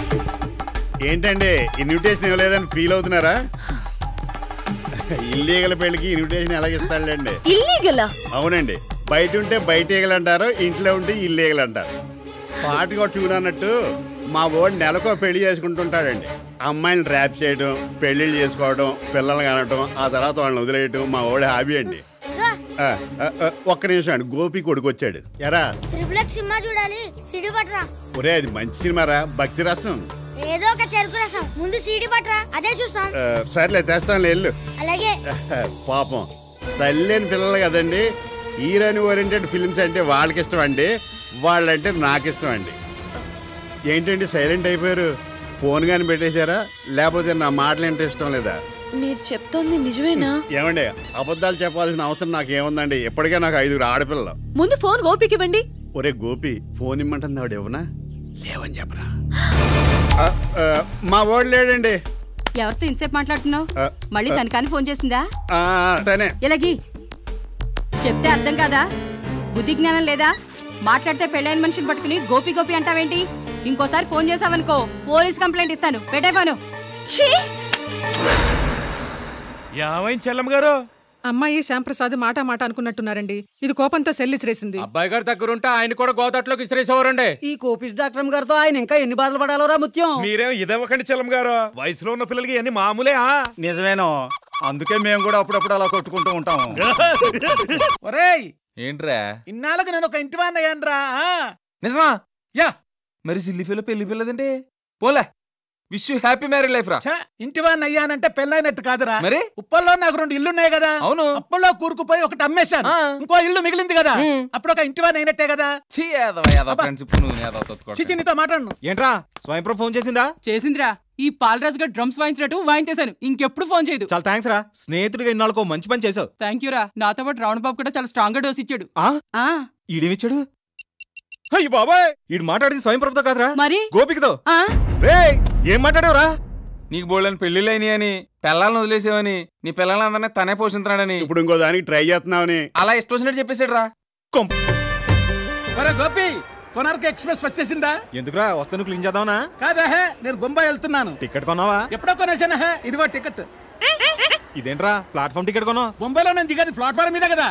ఏంటండి ఇన్విటేషన్ ఇవ్వలేదని ఫీల్ అవుతున్నారా? ఇల్లీగల్ పెళ్లికి ఇన్విటేషన్ ఎలాగిస్తాడులేండి? ఇల్లీగల్? అవునండి, బయట ఉంటే బయట ఈగలు అంటారు, ఇంట్లో ఉంటే ఇల్లీగల్ అంటారు. పాటగా ట్యూన్ అన్నట్టు మా వాడు నెలకో పెళ్లి చేసుకుంటుంటాడండి. అమ్మాయిని ర్యాప్ చేయడం, పెళ్లిళ్ళు చేసుకోవడం, పిల్లలు కనటం, ఆ తర్వాత వాళ్ళని వదిలేయటం మా వాడి హాబీ అండి. ఒక్క నిమిషం అండి, గోపి కొడుకు వచ్చాడు. ఎరా త్రిపుల్ ఎక్స్ సినిమా చూడాలి, సిడి పట్రా. ఒరే అది మంచి సినిమారా, భక్తి రసం. ఏదో ఒక చెరుకు రసం, ముందు సీడీ పట్రా, అదే చూస్తాం. సర్లే తెస్తాను వెళ్ళు. అలాగే. పాపం తల్లేని పిల్లలు కదండి, హీరోని ఓరియంటెడ్ ఫిల్మ్స్ అంటే వాళ్ళకి ఇష్టం అండి, వాళ్ళంటే నాకు ఇష్టం అండి. ఏంటండి సైలెంట్ అయిపోయారు? ఫోన్ గాని పెట్టేశారా, లేకపోతే నా మాటలు అంటే ఇష్టం లేదా? మీరు చెప్తోంది నిజమేనా? ఏమండి, అబద్ధాలు చెప్పాల్సిన అవసరం నాకు ఏముందండి? ఎప్పటికే నాకు ఐదుగురు ఆడపిల్లలు. ముందు ఫోన్ గోపికి ఇవ్వండి. ఒరే గోపి, ఫోన్ ఇమ్మంటుంది ఆవిడ, ఇవ్వనా? లేవని చెప్పరా. మా వాడు లేడండి. ఎవరితో ఇంతసేపు మాట్లాడుతున్నావు? మళ్ళీ తనకాని ఫోన్ చేసిందా? తనే. ఇలాగి చెప్తే అర్థం కాదా? బుద్ధి జ్ఞానం లేదా? మాట్లాడితే పెళ్ళైన మనిషిని పట్టుకుని గోపి గోపి అంటావేంటి? ఇంకోసారి ఫోన్ చేసావనుకో పోలీస్ కంప్లైంట్ ఇస్తాను. పెట్టే ఫోను. ఏమైంది చెల్లమ్మ గారు? అమ్మాయి శ్యాంప్రసాద్ మాట మాట అనుకున్నట్టున్నారండి. ఇది కోపంతో సెల్ ఇసిరేసింది. అబ్బాయి గారి దగ్గర ఉంటే ఆయన కూడా గోదాట్లోకి ఇసిరేసేవారండి. ఈ కోపిస్ డాక్టర్ గారితో ఆయన ఇంకా ఎన్ని బాధలు పడాలోరా ముత్యం. మీరేం ఇదవ్వకండి చెల్లమ్మ గారు, వయసులో ఉన్న పిల్లలకి అన్ని మామూలే. నిజమేనో, అందుకే మేము కూడా అప్పుడప్పుడు అలా కొట్టుకుంటూ ఉంటాము. ఒరేయ్ ఏంట్రా ఇన్నాళ్ళకి నేను ఒక ఇంటి వాడిని అయ్యాను రా. నిజమా? యా. మరి సిల్లి పిల్ల పెళ్లి పిల్లదంటే పోలే. Wish you happy marriage life రా. ఇంటి వాడిని అయ్యానంటే పెళ్ళైనట్టు కాదురా. మరి ఉప్పల్లో నాకు రెండు ఇల్లున్నాయి కదా. అవును. అప్పల్లో కూరుకుపోయి ఒకటి అమ్మేశాను, ఇంకో ఇల్లు మిగిలింది కదా. అప్పుడు ఒక ఇంటి వాడిని అయినట్టే కదా. చిచి నీతో మాట్లాడు. ఏంట్రా స్వయంప్రభ ఫోన్ చేసిందా? చేసిందిరా. ఈ పాలరాజు గారు డ్రమ్స్ వాయించినట్టు వాయించేశాను. ఇంకెప్పుడు ఫోన్ చేయదు. చాలా థ్యాంక్స్ రా, స్నేహితుడిగా ఇన్నాళ్ళకో మంచి పని చేసావు. థ్యాంక్ యూ రా. నాతో పాటు రావణ బాబు కూడా చాలా స్ట్రాంగ్ గా డోస్ ఇచ్చాడు. ఈడేమిచ్చాడు? అయ్యి బాబాయ్, ఈడు మాట్లాడింది స్వయంప్రభతో కాదురా, మరి గోపికతో. రే ఏం మాట్లాడావురా? నీకు బోళ్ళని పెళ్లిళ్ళైని అని, పిల్లల్ని వదిలేసావని, నీ పిల్లలందరినీ తనే పోషిస్తున్నాడని, ఇప్పుడు ఇంకో దానికి ట్రై చేస్తున్నావని అలా ఇష్టం వచ్చినట్టు చెప్పేశాడు రా. గోపి, కొనార్క్ ఎక్స్ప్రెస్ వచ్చేసిందా? ఎందుకురా వస్తాను క్లీన్ చేద్దామనా? కాదా, నేను బొంబాయి వెళ్తున్నాను. టికెట్ కొన్నావా? ఎప్పుడో కొనేసానా? ఇదిగో టికెట్. ఇదేంట్రా ప్లాట్ఫామ్ టికెట్ కొన్నావు? బొంబాయిలో నేను దిగది ప్లాట్ఫామ్ మీద కదా.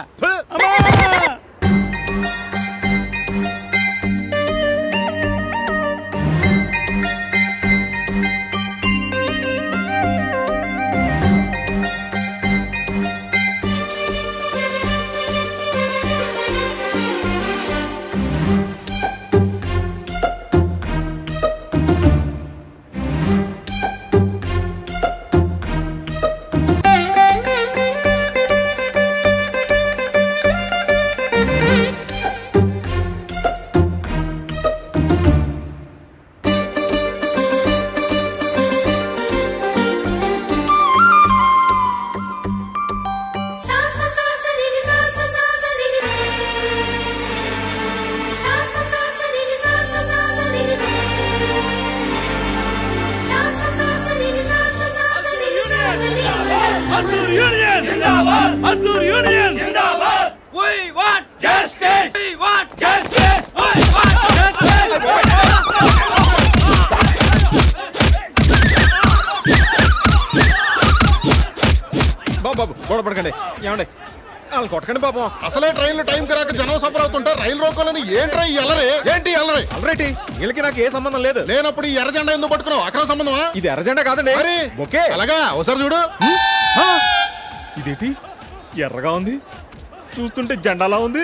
బాబు గొడవపడకండి, ఏమండి వాళ్ళు కొట్టకండి పాపం. అసలే ట్రైన్లు టైం రాక జనం సఫర్ అవుతుంటే రైలు రోకోలని ఏంట్రా ఈ అల్లరి? ఏంటి అల్లరి? అల్లరేటి? వీళ్ళకి నాకు ఏ సంబంధం లేదు. లేనప్పుడు ఈ ఎర్ర జెండా ఎందుకు పట్టుకున్నావు? అక్కడ సంబంధమా? ఇది ఎర్ర జెండా కాదండి, ఓకే అలాగా. ఒకసారి చూడు. ఇదేంటి ఎర్రగా ఉంది, చూస్తుంటే జెండాలా ఉంది.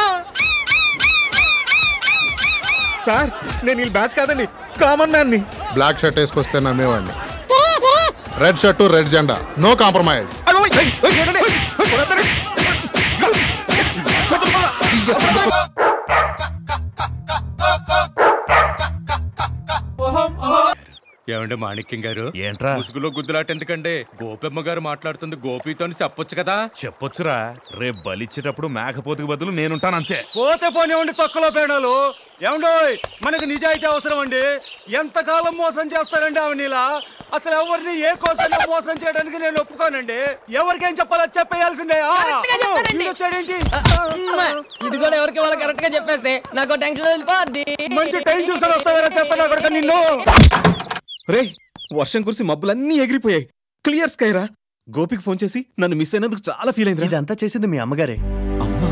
సార్ నేను వీళ్ళ బ్యాచ్ కాదండి, కామన్ మ్యాన్ ని. బ్లాక్ షర్ట్ వేసుకొస్తే నమ్మేవాడిని. రెడ్ షర్టు రెడ్ జెండా, నో కాంప్రమైజ్. ఏమండి మాణిక్యం గారు, ఏంట్రా ముసుగులో గుద్దులాట ఎందుకండి? గోపమ్మ గారు మాట్లాడుతుంది, గోపితో చెప్పొచ్చు కదా. చెప్పొచ్చురా, రేపు బలిచ్చేటప్పుడు మేకపోతుకు బదులు నేనుంటాను అంతే. పోతే పోనివ్వండి తొక్కలో పేడాలు. ఏమండోయ్, మనకు నిజాయితీ అవసరం అండి. ఎంతకాలం మోసం చేస్తారండి ఆవిడనిలా? అసలు ఎవరిని ఏ కోసం మోసం చేయడానికి నేను ఒప్పుకోనండి. ఎవరికేం చెప్పాలో చెప్పేయాల్సిందే. ఇది కూడా ఎవరికి వాళ్ళు కరెక్ట్ గా చెప్పేస్తే నాకు టెన్షన్ వెళ్ళిపోద్ది. మంచి టైం చూసుకొని వస్తావేరా చెప్తాను అక్కడ నిన్ను. రే వర్షం కురిసి మబ్బులన్నీ ఎగిరిపోయాయి. క్లియర్ స్కై రా. గోపికి ఫోన్ చేసి నన్ను మిస్ అయినందుకు చాలా ఫీల్ అయింది. ఇదంతా చేసింది మీ అమ్మగారే. అమ్మా,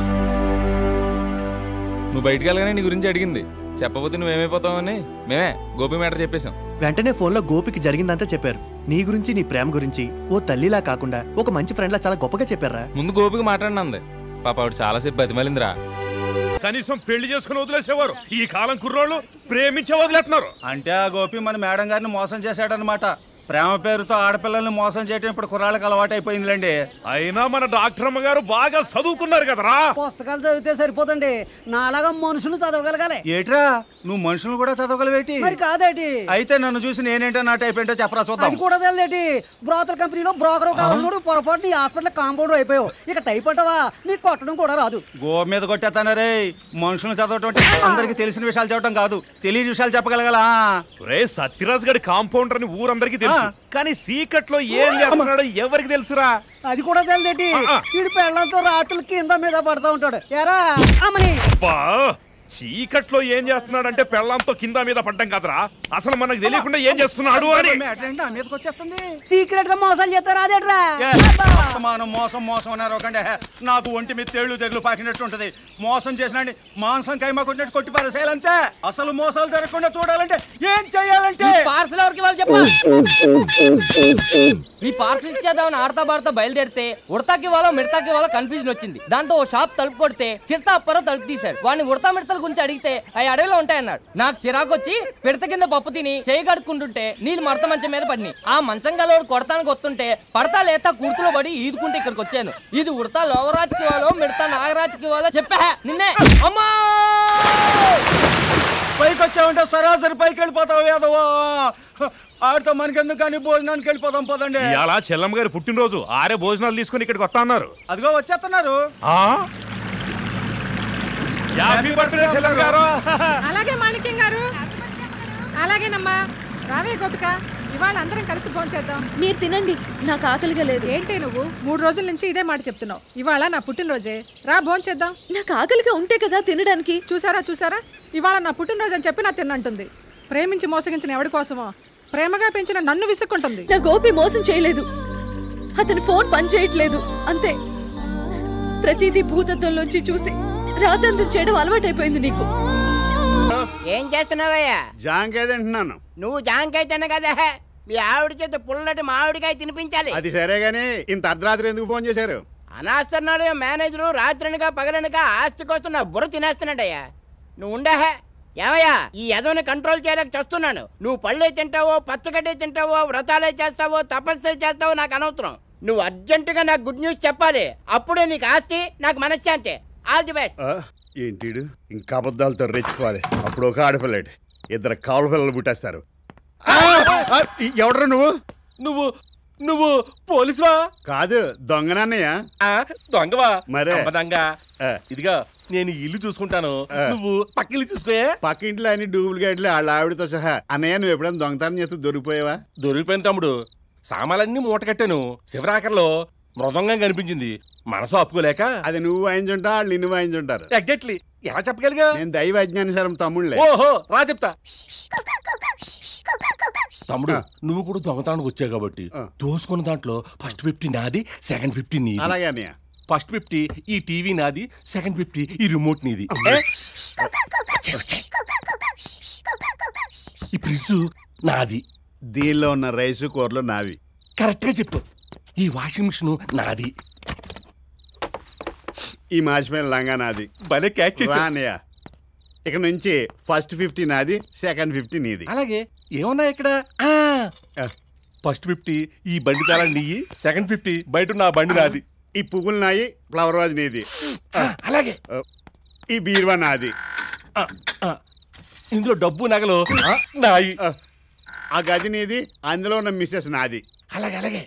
నువ్వు బయటికి వెళ్ళగానే నీ గురించి అడిగింది. చెప్పబోతే నువ్వేమైపోతావని మేమే గోపి మ్యాటర్ చెప్పేశాం. వెంటనే ఫోన్లో గోపికి జరిగిందంతా చెప్పారు. నీ గురించి, నీ ప్రేమ గురించి ఓ తల్లిలా కాకుండా ఒక మంచి ఫ్రెండ్లా చాలా గొప్పగా చెప్పారా. ముందు గోపికి మాట్లాడినంది. పాప ఆవిడ చాలాసేపు బతిమాలిందిరా. కనీసం పెళ్లి చేసుకుని వదిలేసేవారు. ఈ కాలం కుర్రోళ్ళు ప్రేమించే వదిలేస్తున్నారు. అంటే ఆ గోపి మన మేడం గారిని మోసం చేశాడనమాట. ప్రేమ పేరుతో ఆడపిల్లల్ని మోసం చేయడం ఇప్పుడు కుర్రాళ్ళకి అలవాటు అయిపోయిందిలేండి. అయినా మన డాక్టర్ అమ్మ గారు బాగా చదువుకున్నారు కదరా. పుస్తకాలు చదివితే సరిపోతండి, నాలాగా మనుషులు చదవగలగాలి. ఏట్రా నువ్వు మనుషులు కూడా చదవగలవేటి? మరి కాదేటి? అయితే నన్ను చూసి నేనేంటో నా టైప్ ఏంటో చెప్పరా చూద్దాం. అది కూడా తెలియదేటి? బ్రోకర్ కంపెనీలో బ్రోకర్ కావాలన్నాడు, పొరపాటు నీ హాస్పిటల్ కాంపౌండర్ అయిపోయావు. ఇక టైప్ అంటావా? నీకు కొట్టడం కూడా రాదు. గో మీద కొట్టేస్తాను రే. మనుషులు చదవటం అందరికి తెలిసిన విషయాలు చెప్పడం కాదు, తెలియని విషయాలు చెప్పగలగలా. రే సత్యరాజ్ గారి కాంపౌండర్ అని ఊరందరికీ తెలుసు, కానీ సీక్రెట్ లో ఏం చేస్తున్నాడో ఎవరికి తెలుసురా? అది కూడా తెలియదేటి? వీడి పెళ్ళంతో రాత్రులు కింద మీద పడతా ఉంటాడు. ఎరా అమ్మని చీకట్లో ఏం చేస్తున్నాడంటే పెళ్ళంతో కింద మీద పడ్డం కదరా, అసలు మనకు తెలియకుండా ఏం చేస్తున్నాడు అని. సీక్రెట్ గా మోసాలు చేస్తారా? అదేట్రా మనం మోసం మోసం అన్నారు ఒకండి. నాకు ఒంటి మీద తేళ్లు తెగులు పాకినట్టు ఉంటది. మోసం చేసినండి మాంసం కైమా కొట్టినట్టు కొట్టి పారేసేయాలంతే. అసలు మోసాలు జరగకుండా చూడాలంటే ఏం చెయ్యాలంటే పార్సల్ ఎవరికి వాళ్ళు చెప్పు. ఈ పార్సల్ ఇచ్చేద్దామని ఆడతా పాడతా బయలుదేరితే ఉడతాకి వాళ్ళో మిడతాకి వాళ్ళో కన్ఫ్యూజన్ వచ్చింది. దాంతో ఓ షాప్ తలుపు కొడితే చిరతా అప్పారో తలుపు తీశారు. వాడిని ఉడతా మిడతల గురించి అడిగితే అవి అడవిలో ఉంటాయన్నాడు. నాకు చిరాకు వచ్చి పిడత కింద పప్పు తిని చేయి కడుక్కుంటుంటే నీళ్ళు మడత మంచం మీద పడినాయి. ఆ మంచం గలోడు కొడతానికి వస్తుంటే పడతా లేతా కుర్తులో పడి ఈదుకుంటే ఇక్కడికి వచ్చాను. ఇది ఉడతా లోవరాజుకి వాళ్ళో మిడతా నాగరాజుకి వాళ్ళో చెప్పా నిన్నే. అమ్మా పైకి వచ్చావంటే సరాసరి పైకి వెళ్ళిపోతావు యాదవా. ఆడితో మనకెందుకు కానీ భోజనానికి వెళ్ళిపోదాం పదండి. అలా చెల్లమ్మ గారి పుట్టినరోజు, ఆరే భోజనాలు తీసుకుని ఇక్కడికి వస్తా అన్నారు. అదిగో వచ్చేస్తున్నారు. అలాగే మాణిక్యం గారు. అలాగేనమ్మా. రావే గోపిక, ఇవాళ అందరం కలిసి భోంచేద్దాం. మీరు తినండి, నాకు ఆకలిగా లేదు. ఏంటి నువ్వు మూడు రోజుల నుంచి ఇదే మాట చెప్తున్నావు. ఇవాళ నా పుట్టినరోజే, రా భోంచేద్దాం. నాకు ఆకలిగా ఉంటే కదా తినడానికి. చూసారా చూసారా, ఇవాళ నా పుట్టినరోజు అని చెప్పి నా తిన్నంటుంది. ప్రేమించి మోసగించిన ఎవడి కోసమో ప్రేమగా పెంచిన నన్ను విసుక్కుంటుంది. నా గోపి మోసం చేయలేదు, అతని ఫోన్ పని చేయట్లేదు అంతే. ప్రతిదీ భూతత్వంలోంచి చూసి రాతంతా చేయడం అలవాటైపోయింది నీకు. ఏం చేస్తున్నావయ్యా? జాంకాయ తింటున్నాను. నువ్వు జాంకాయ తిన్న కదా, మీ ఆవిడ చేత పుల్లటి మామిడికాయ తినిపించాలి. అది సరే గానీ ఇంత అర్ధరాత్రి ఎందుకు ఫోన్ చేశారు? అనాస్తన్నాడు మేనేజరు రాత్రనగా పగలనగా ఆస్తి కోసం నా బుర్ర తినేస్తున్నాడయ్యా. నువ్వు ఉండహే. ఏమయ్యా, ఈ ఎదవని కంట్రోల్ చేయలేక చేస్తున్నాను. నువ్వు పళ్ళే తింటావో, పచ్చగడ్డే తింటావో, వ్రతాలే చేస్తావో, తపస్సే చేస్తావో నాకు అనవసరం. నువ్వు అర్జెంటుగా నాకు గుడ్ న్యూస్ చెప్పాలి. అప్పుడే నీకు ఆస్తి, నాకు మనశ్శాంతి. All the best. ఏంటిడు ఇంకా అబద్ధాలతో రెచ్చిపోవాలి. అప్పుడు ఒక ఆడపిల్లటి ఇద్దరు కావుల పిల్లలు పుట్టేస్తారు. ఎవడరా నువ్వు? నువ్వు నువ్వు పోలీసువా? కాదు, దొంగనన్నయ్య. దొంగవా? మరే దొంగ. ఇదిగా నేను ఇల్లు చూసుకుంటాను, నువ్వు పక్కిల్లు చూసుకోయే. పక్కింట్లో అన్ని డూప్లికేట్లు వాళ్ళ ఆవిడతో సహా. అన్నయ్య, నువ్వు ఎప్పుడైనా దొంగతనం చేస్తూ దొరికిపోయావా? దొరికిపోయిన తమ్ముడు. సామాన్లన్నీ మూట కట్టాను. శివరాకర్లో మృదంగం కనిపించింది. మనసు అప్పుకోలేక. అది నువ్వు వాయించుంటా, వాళ్ళు నిన్ను వాయించుంటారు. ఎగ్జాక్ట్లీ. ఎలా చెప్పగలిగా? నేను దైవ అజ్ఞానసారం తమ్ముళ్ళే. ఓహో, రా చెప్తా. తమ్ముడు, నువ్వు కూడా దొంగతనానికి వచ్చావు కాబట్టి దోసుకున్న దాంట్లో ఫస్ట్ ఫిఫ్టీ నాది, సెకండ్ ఫిఫ్టీ నీది. అలాగే అన్నయ్య. ఫస్ట్ ఫిఫ్టీ ఈ టీవీ నాది, సెకండ్ ఫిఫ్టీ ఈ రిమోట్ నీది. ఈ ఫ్రిడ్జ్ నాది. దీనిలో ఉన్న రైసు కూరలు నావి. కరెక్ట్ గా చెప్పు. ఈ వాషింగ్ మిషన్ నాది. ఈ మాసిపోయిన లంగా నాది. భలే క్యాచ్ చేసావు అన్నయ్య. ఇక నుంచి ఫస్ట్ ఫిఫ్టీ నాది, సెకండ్ ఫిఫ్టీ నీది. అలాగే. ఏమన్నా ఇక్కడ ఫస్ట్ ఫిఫ్టీ ఈ బండి తాళం నీయి, సెకండ్ ఫిఫ్టీ బయట నా బండి నాది. ఈ పువ్వులు నాయి, ఫ్లవర్ వాజ్ నీది. అలాగే. ఈ బీరువా నాది. ఇందులో డబ్బు నగలు నాయి. ఆ గది నీది, అందులో ఉన్న మిస్సెస్ నాది. అలాగే అలాగే.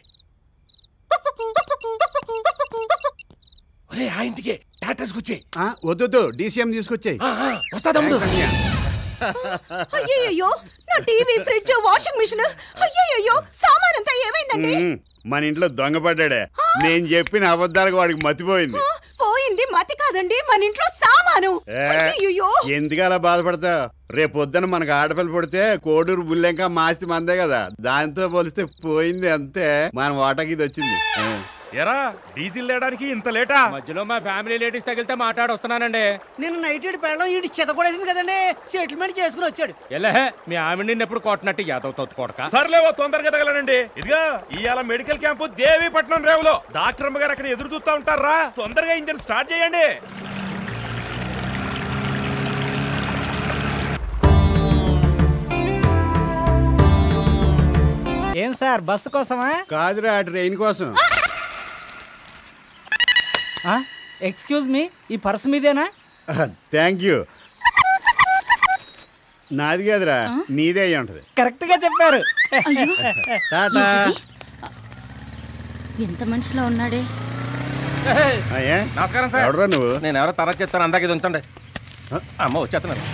ఒరే, ఆ ఇంటికి టాటాస్ వచ్చే. వద్దు, డీసీఎం తీసుకొచ్చాయి. వస్తా తమ్ముడు. అయ్యయ్యో, నా టీవీ, ఫ్రిడ్జ్, వాషింగ్ మిషన్, అయ్యయ్యో సామాన్ అంతా ఏమైందండి? మన ఇంట్లో దొంగ పడ్డాడే. నేను చెప్పిన అబద్ధాలకు వాడికి మతిపోయింది. పోయింది మతి కాదు, కదండి మన ఇంట్లో సామాను. అయ్యయ్యో. ఎందుకు అలా బాధపడతావు? రేపు పొద్దున మనకు ఆడపిల్ల పుడితే కోడూరు బుల్లెంకా మాస్తి మందే కదా, దాంతో పోలిస్తే పోయింది అంతే. మన వాటాకి ఇది వచ్చింది. ఎరా డీజిల్ లేడానికి ఇంత లేటా? మధ్యలో మా ఫ్యామిలీ లేడీస్ తగిలితే మాట్లాడొస్తున్నానండి. నేను నైట్ పెళ్ళం ఈ చెత కొడేసింది కదండి, సెటిల్మెంట్ చేసుకుని వచ్చాడు. ఎలా మీ ఆమె ఎప్పుడు కొట్టినట్టు యాదవ్ తొత్తు కొడక. సర్లేవో తొందరగా తగలనండి. ఇదిగా ఇవాళ మెడికల్ క్యాంపు దేవీపట్నం రేవులో డాక్టర్ అమ్మ గారు అక్కడ ఎదురు చూస్తా ఉంటారా. తొందరగా ఇంజన్ స్టార్ట్ చేయండి. ఏం సార్ బస్సు కోసమా? కాదురా ట్రైన్ కోసం. ఎక్స్క్యూజ్ మీ, ఈ పర్స్ మీదేనా? Thank you. నాది కాదురా, నీదే అయ్యి ఉంటది. కరెక్ట్ గా చెప్పారు. టాటా. ఎంత మనిషిలో ఉన్నాడే. నమస్కారం సార్. ఎవడరా నువ్వు? నేను ఎవరో తర్వాత చెప్తాను, అందాక ఇది ఉంచండి. అమ్మ వచ్చేస్తున్నాను.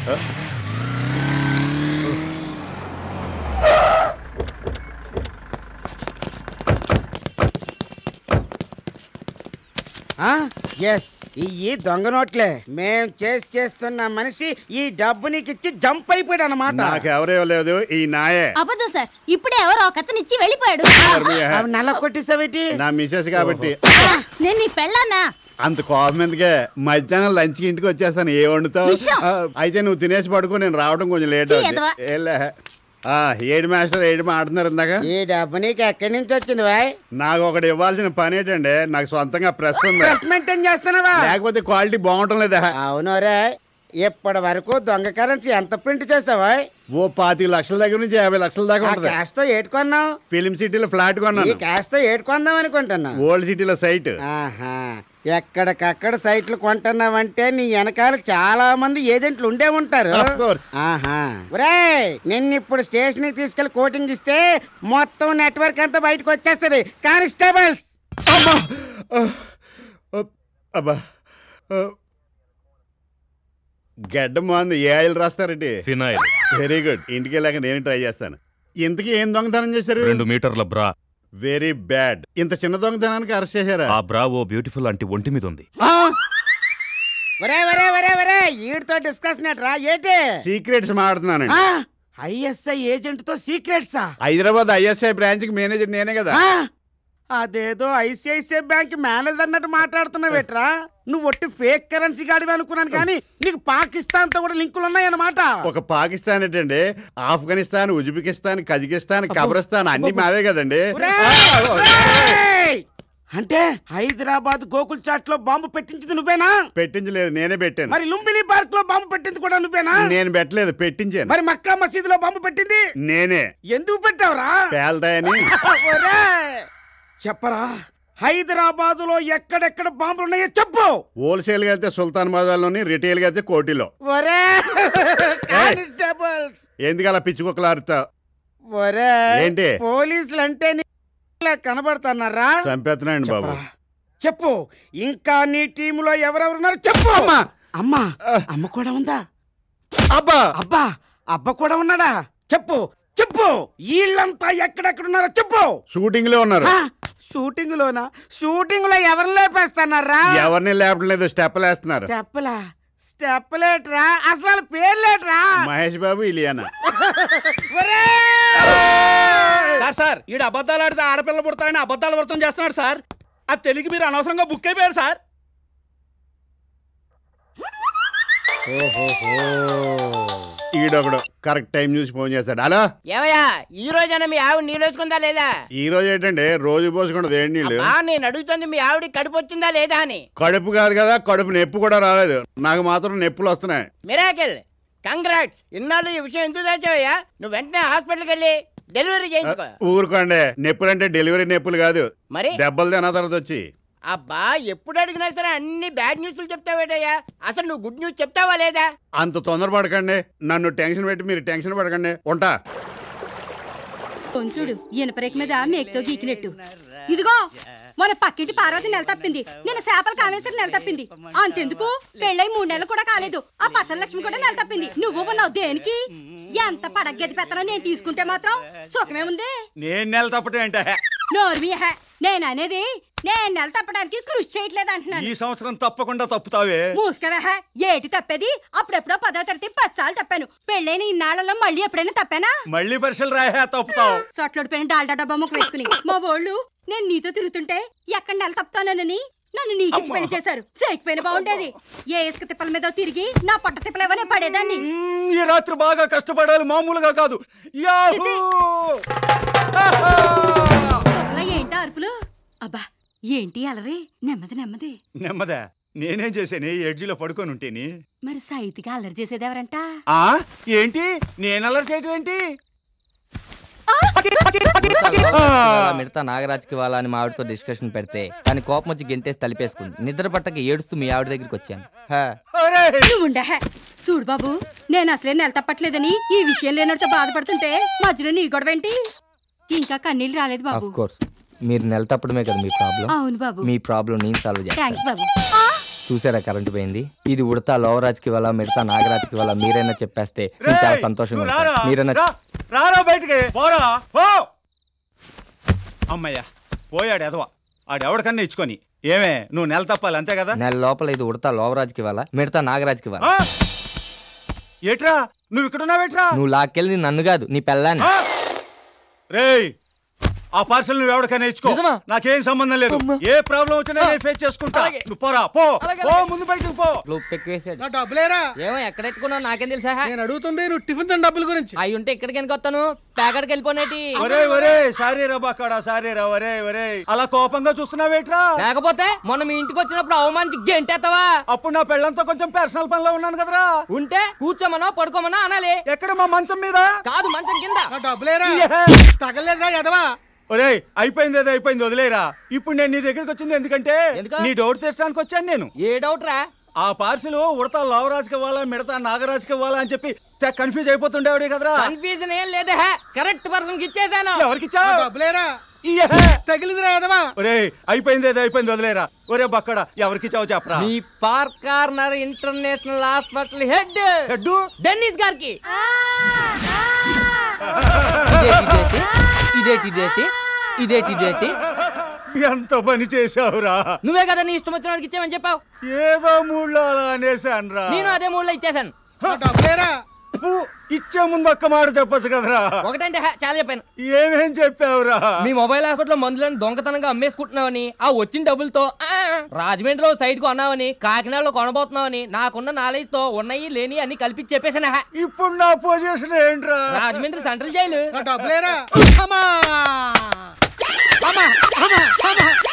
ఎస్ ఈ దొంగ నోట్లే. మేం చేసి చేస్తున్న మనిషి ఈ డబ్బు నీకు ఇచ్చి జంప్ అయిపోయాడు అన్నమాట. నాకు ఎవరే లేదు, ఈ నాయే. అబద్ధం సార్, ఇప్పుడే ఎవరో ఒకతను ఇచ్చి వెళ్ళిపోయాడు. నల్ల కొట్టేసావేటి? నా మిసెస్ కాబట్టి. నేను నీ పెళ్ళానా? అంత కోపం ఎందుకే? మధ్యాహ్నం లంచ్ కి ఇంటికి వచ్చేస్తాను. ఏ వండుతావు? అయితే నువ్వు తినేసి పడుకో, నేను రావడం కొంచెం లేట్ అవుతుంది. ఏడు మాస్టర్ ఏడు ఆడుతున్నారు ఇందాక. ఈ డబ్బు నీకు ఎక్కడి నుంచి వచ్చింది బాయ్? నాకు ఒకటి ఇవ్వాల్సిన పని ఏంటంటే, నాకు సొంతంగా ప్రెస్ ఉంది. ప్రెస్ మెయింటైన్ చేస్తున్నావా? లేకపోతే క్వాలిటీ బాగుంటం లేదా? అవునరే, ఇప్పటి వరకు దొంగ కరెన్సీ ఎంత ప్రింట్ చేసావా? ఓ పాతి లక్షల దగ్గర నుంచి యాభై లక్షల దాకా ఉంటుంది. క్యాష్ తో ఏటు కొన్నావు? ఫిలిం సిటీలో ఫ్లాట్ కొన్నాను. క్యాష్ తో ఏటు కొందాం అనుకుంటున్నా. ఓల్డ్ సిటీలో సైట్. ఆహా, ఎక్కడికక్కడ సైట్లు కొంటున్నావంటే నీ వెనకాల చాలా మంది ఏజెంట్లు ఉండే ఉంటారు. ఆహా, ఒరేయ్ నిన్ను ఇప్పుడు స్టేషన్ కి తీసుకెళ్లి కోటింగ్ ఇస్తే మొత్తం నెట్వర్క్ అంతా బయటకు వచ్చేస్తుంది. కానిస్టేబుల్స్. అబ్బా, గడ్డ బాగుంది. ఏ ఆయిల్ రాస్తారండి? ఫినాయిల్. Very good. ఇంటికి వెళ్ళాక నేను ట్రై చేస్తాను. ఇంతకీ ఏం దొంగతనం చేశారు? రెండు మీటర్ల బ్రా. Very bad. ఇంత చిన్న దొంగతనానికి అరెస్ట్ చేశారా? ఆ బ్రా ఓ బ్యూటిఫుల్ అంటే ఒంటి మీద ఉంది. ఒరే ఒరే ఒరే ఒరే ఈడితో డిస్కస్ రా. ఏంటి సీక్రెట్స్ మాట్లాడుతున్నానండి. ఐఎస్ఐ ఏజెంట్ తో సీక్రెట్సా? హైదరాబాద్ ఐఎస్ఐ బ్రాంచ్ కి మేనేజర్ నేనే కదా. అదేదో ఐసిఐసిఐ బ్యాంక్ మేనేజర్ అన్నట్టు మాట్లాడుతున్నావేట్రా? నువ్వు ఒట్టి ఫేక్ కరెన్సీ గాడివి అనుకున్నాను, కానీ నీకు పాకిస్తాన్ తో కూడా లింకులు ఉన్నాయన్నమాట. ఒక పాకిస్తాన్ ఏంటండి, ఆఫ్ఘనిస్తాన్, ఉజ్బెకిస్తాన్, కజకిస్తాన్, కబ్రస్తాన్ అన్ని మావే కదండి. అంటే హైదరాబాద్ గోకుల్ చాట్ లో బాంబు పెట్టించింది నువ్వేనా? పెట్టించలేదు, నేనే పెట్టాను. మరి లుంబిని పార్క్ లో బాంబు పెట్టింది కూడా నువ్వేనా? నేను పెట్టలేదు, పెట్టించాను. మరి మక్కా మసీదులో బాంబు పెట్టింది నేనే. ఎందుకు పెట్టావురా? పేల్తాయని. చెప్పరా, హైదరాబాద్ లో ఎక్కడెక్కడ బాంబులు ఉన్నాయో చెప్పు. హోల్సేల్ గా అయితే సుల్తాన్ బాజార్లోని, రిటైల్ గా అయితే కోటిలో. ఎందుకు అలా పిచ్చి కుక్కలు ఆరుతావు? ఏంటి పోలీసులు అంటే కనబడుతున్నారా? చంపేస్తున్నాయండి బాబు. చెప్పు, ఇంకా నీ టీములో ఎవరెవరున్నారు చెప్పు. అమ్మా, అమ్మ కూడా ఉందా? అబ్బా అబ్బా అబ్బ కూడా ఉన్నాడా? చెప్పు చెప్పు. వీళ్ళంతా ఎక్కడెక్కడున్నారో చెప్పు. షూటింగ్ లో ఉన్నారు. షూటింగ్ లోనా? షూటింగ్ లో ఎవరు లేపేస్తున్నారా? ఎవరిని లేపడం లేదు, స్టెప్పులు వేస్తున్నారు. స్టెప్పులా? స్టెప్పులేట్రా? అసలు పేర్లేట్రా? మహేష్ బాబు, ఇలియానా. సార్ సార్ ఈడు అబద్ధాలు ఆడితే ఆడపిల్ల పుడతారని అబద్ధాలు వర్తం చేస్తున్నాడు సార్. ఆ తెలుగు మీరు అనవసరంగా బుక్ అయిపోయారు సార్. ఈడొకడు కరెక్ట్ టైం చూసి ఫోన్ చేస్తాడు. హలో ఏమయ్యా, ఈ రోజైనా మీ ఆవిడ నీళ్ళు వేసుకుందా లేదా? ఈ రోజు ఏంటంటే రోజు పోసుకుంటది ఏంటి నీళ్ళు. నేను అడుగుతుంది మీ ఆవిడ కడుపు వచ్చిందా లేదా అని. కడుపు కాదు కదా, కడుపు నొప్పి కూడా రాలేదు. నాకు మాత్రం నొప్పులు వస్తున్నాయి. Miracle, congrats. ఇన్నాళ్ళు ఈ విషయం ఎందుకు తెచ్చావయ్యా? నువ్వు వెంటనే హాస్పిటల్కి వెళ్ళి డెలివరీ చేయించుకో. ఊరుకోండి, నొప్పులు అంటే డెలివరీ నొప్పులు కాదు, మరి దెబ్బలు తిన్న తర్వాత వచ్చి. అబ్బా, ఎప్పుడు అడిగినా సరే అన్ని బ్యాడ్ న్యూస్లు చెప్తావేటయ్యా. అసలు నువ్వు గుడ్ న్యూస్ చెప్తావా లేదా? అంత తొందరపడకండి, నన్ను టెన్షన్ పెట్టి మీరు టెన్షన్ పడకండి. ఉంటా. చూడు, ఇనపరేక మీద మేకతో గీకినట్టు. ఇదిగో మన పక్కింటి పార్వతి నెల తప్పింది, నేను చేపల కామేశ్వరి నెల తప్పింది. అంతెందుకు, పెళ్ళై మూడు నెలలు కూడా కాలేదు, ఆ పచ్చల లక్ష్మి కూడా నెల తప్పింది. నువ్వు ఉన్నావు దేనికి? ఎంత పడగెది పెత్తనం నేను తీసుకుంటే మాత్రం సుఖమే ఉంది. నేను నెల తప్పటం ఏంట? నోర్మి నేను అనేది నేను నెల తప్పడానికి కృషి చేయట్లేదు అంటున్నాను. ఈ సంవత్సరం తప్పకుండా తప్పుతావే. మూసుకవే ఏటి తప్పేది? అప్పుడెప్పుడో పదో తరగతి పది సార్లు తప్పాను. పెళ్ళైన ఇన్నాళ్లలో మళ్ళీ ఎప్పుడైనా తప్పానా? మళ్ళీ పరీక్షలు రాయా తప్పుతావు. సొట్లోడిపోయిన డాల్డా డబ్బా ముక్క వేసుకుని మా వాళ్ళు నేను నీతో తిరుగుతుంటే ఎక్కడ నెల తప్పుతానని నన్ను నీకిచ్చి పెళ్లి చేశారు. చేయకపోయినా బాగుండేది. ఏ ఇసుక తిప్పల మీద తిరిగి నా పట్ట తిప్పలేవనే పడేదాన్ని. ఈ రాత్రి బాగా కష్టపడాలి, మామూలుగా కాదు. ఏంటి అరుపులు? అబ్బా ఏంటి అలరి? నెమ్మది నెమ్మది నెమ్మదా. నేనేం చేశాను? ఎడ్జిలో పడుకొని ఉంటేని. మరి సైతిగా అల్లరి చేసేదేవరంట? ఆ ఏంటి నేను అల్లరి చేయటం ఏంటి? మిడతా నాగరాజ్కి వాళ్ళ అని మా ఆవిడతో డిస్కషన్ పెడితే దాని కోపం వచ్చి గెంటేసి తలిపేసుకుంది. నిద్ర పట్టక ఏడుస్తూ మీ ఆవిడ దగ్గరికి వచ్చాను. చూడు బాబు, నేను అసలే నెల తప్పట్లేదని ఈ విషయం లేనడితో బాధపడుతుంటే మధ్యలో నీ గొడవ ఏంటి? ఇంకా కన్నీళ్ళు రాలేదు బాబు. ఆఫ్ కోర్స్ మీరు నెల తప్పడమే కదా మీ ప్రాబ్లం. అవును బాబు. మీ ప్రాబ్లం నేను సాల్వ్ థాంక్స్ బాబు. చూసారా కరెంట్ పోయింది. ఇది ఉడతా లోవరాజ్కి వాళ్ళ మిడతా నాగరాజ్కి వాళ్ళ మీరైనా చెప్పేస్తే నేను చాలా సంతోషంగా ఉంటాను. మీరైనా రారా బయటికి పోరా. అమ్మయ్యా పోయాడు ఎదవా. ఆడెవడికన్నా ఇచ్చుకొని ఏమే నువ్వు నెల తప్పాలి అంతే కదా. నెల లోపల ఇది ఉడతా లోవరాజ్కి వాళ్ళ మిడతా నాగరాజ్కి వాళ్ళ. ఏట్రా నువ్వు ఇక్కడ ఉన్నావేట్రా? నువ్వు లాక్కెళ్ళి నన్ను కాదు నీ పెళ్ళాన్ని. రేయ్ ఆ పార్సల్ నువ్వు ఎవరికైనా ఇచ్చుకో, నాకేం సంబంధం లేదు. ఏ ప్రాబ్లం వచ్చినా నేను ఫేస్ చేసుకుంటా. నువ్వు పోరా పో పో ముందు బయటకు పో. నా డబ్బులేరా? ఏమో ఎక్కడ ఎత్తుకున్నావు నాకేం తెలుసా? నేను అడుగుతుంది నువ్వు టిఫిన్ తిన డబ్బుల గురించి. అవి ఉంటే ఇక్కడికి ఎందుకు వస్తాను? ప్యాకెట్కి వెళ్ళిపోనేటి. ఒరే ఒరే సారీ రా బాకాడా సారీ రా. ఒరే ఒరే అలా కోపంగా చూస్తున్నావేట్రా? లేకపోతే మొన్న మీ ఇంటికి వచ్చినప్పుడు అవమానించి గెంటేస్తావా? అప్పుడు నా పెళ్ళంతో కొంచెం పర్సనల్ పనిలో ఉన్నాను కదరా. ఉంటే కూర్చోమనో పడుకోమనో అనాలి. ఎక్కడ మా మంచం మీద కాదు, మంచం కింద. డబ్బులేరా? తగలేదురా ఎదవా. ఒరే అయిపోయింది ఏదో అయిపోయింది వదిలేరా. ఇప్పుడు నేను నీ దగ్గరికి వచ్చింది ఎందుకంటే నీ డౌట్ తెచ్చడానికి వచ్చాను నేను. ఏ డౌట్ రా? ఆ పార్సిల్ ఉడతా లావరాజ్కి ఇవ్వాలా మిడతా నాగరాజ్కి ఇవ్వాలా అని చెప్పి కన్ఫ్యూజ్ అయిపోతుండేవాడే కదరా. కన్ఫ్యూజన్ ఏం లేదే, కరెక్ట్ పర్సన్ కి ఇచ్చేసాను. ఎవరికి ఇచ్చావు? డబ్బులేరా? తగిలిందిరా ఎదవా. ఒరే అయిపోయింది ఏదో అయిపోయింది వదిలేరా. ఒరే బక్కడా ఎవరికి ఇచ్చావు చెప్పరా. మీ park corner international hospital head head Dennis గారికి. ఇదేటి ఇదేటి ఇదేటి ఇదేటి ఎంత పని చేసావురా. నువ్వే కదా నీ ఇష్టం వచ్చిన వాడికి ఇచ్చామని చెప్పావు. ఏదో మూడ్లో అలా అనేసాను రా. నేను అదే మూడ్లో ఇచ్చేసాను. డబ్బులేరా? ఇచ్చే ముందు ఒక్క మాట చెప్పొచ్చు కదరా. ఒకటంటే చాలా చెప్పాను. ఏమేం చెప్పావురా? మీ మొబైల్ హాస్పిటల్ మందులను దొంగతనంగా అమ్మేసుకుంటున్నావని, ఆ వచ్చిన డబ్బులతో రాజమండ్రిలో సైట్ కొన్నావని, కాకినాడలో కొనబోతున్నావని, నాకున్న నాలెడ్జ్ తో ఉన్నాయి లేని అన్ని కలిపి చెప్పేసాను. ఇప్పుడు నా పొజిషన్ ఏంట్రా? Rajahmundry central jail. డబ్బులేరా?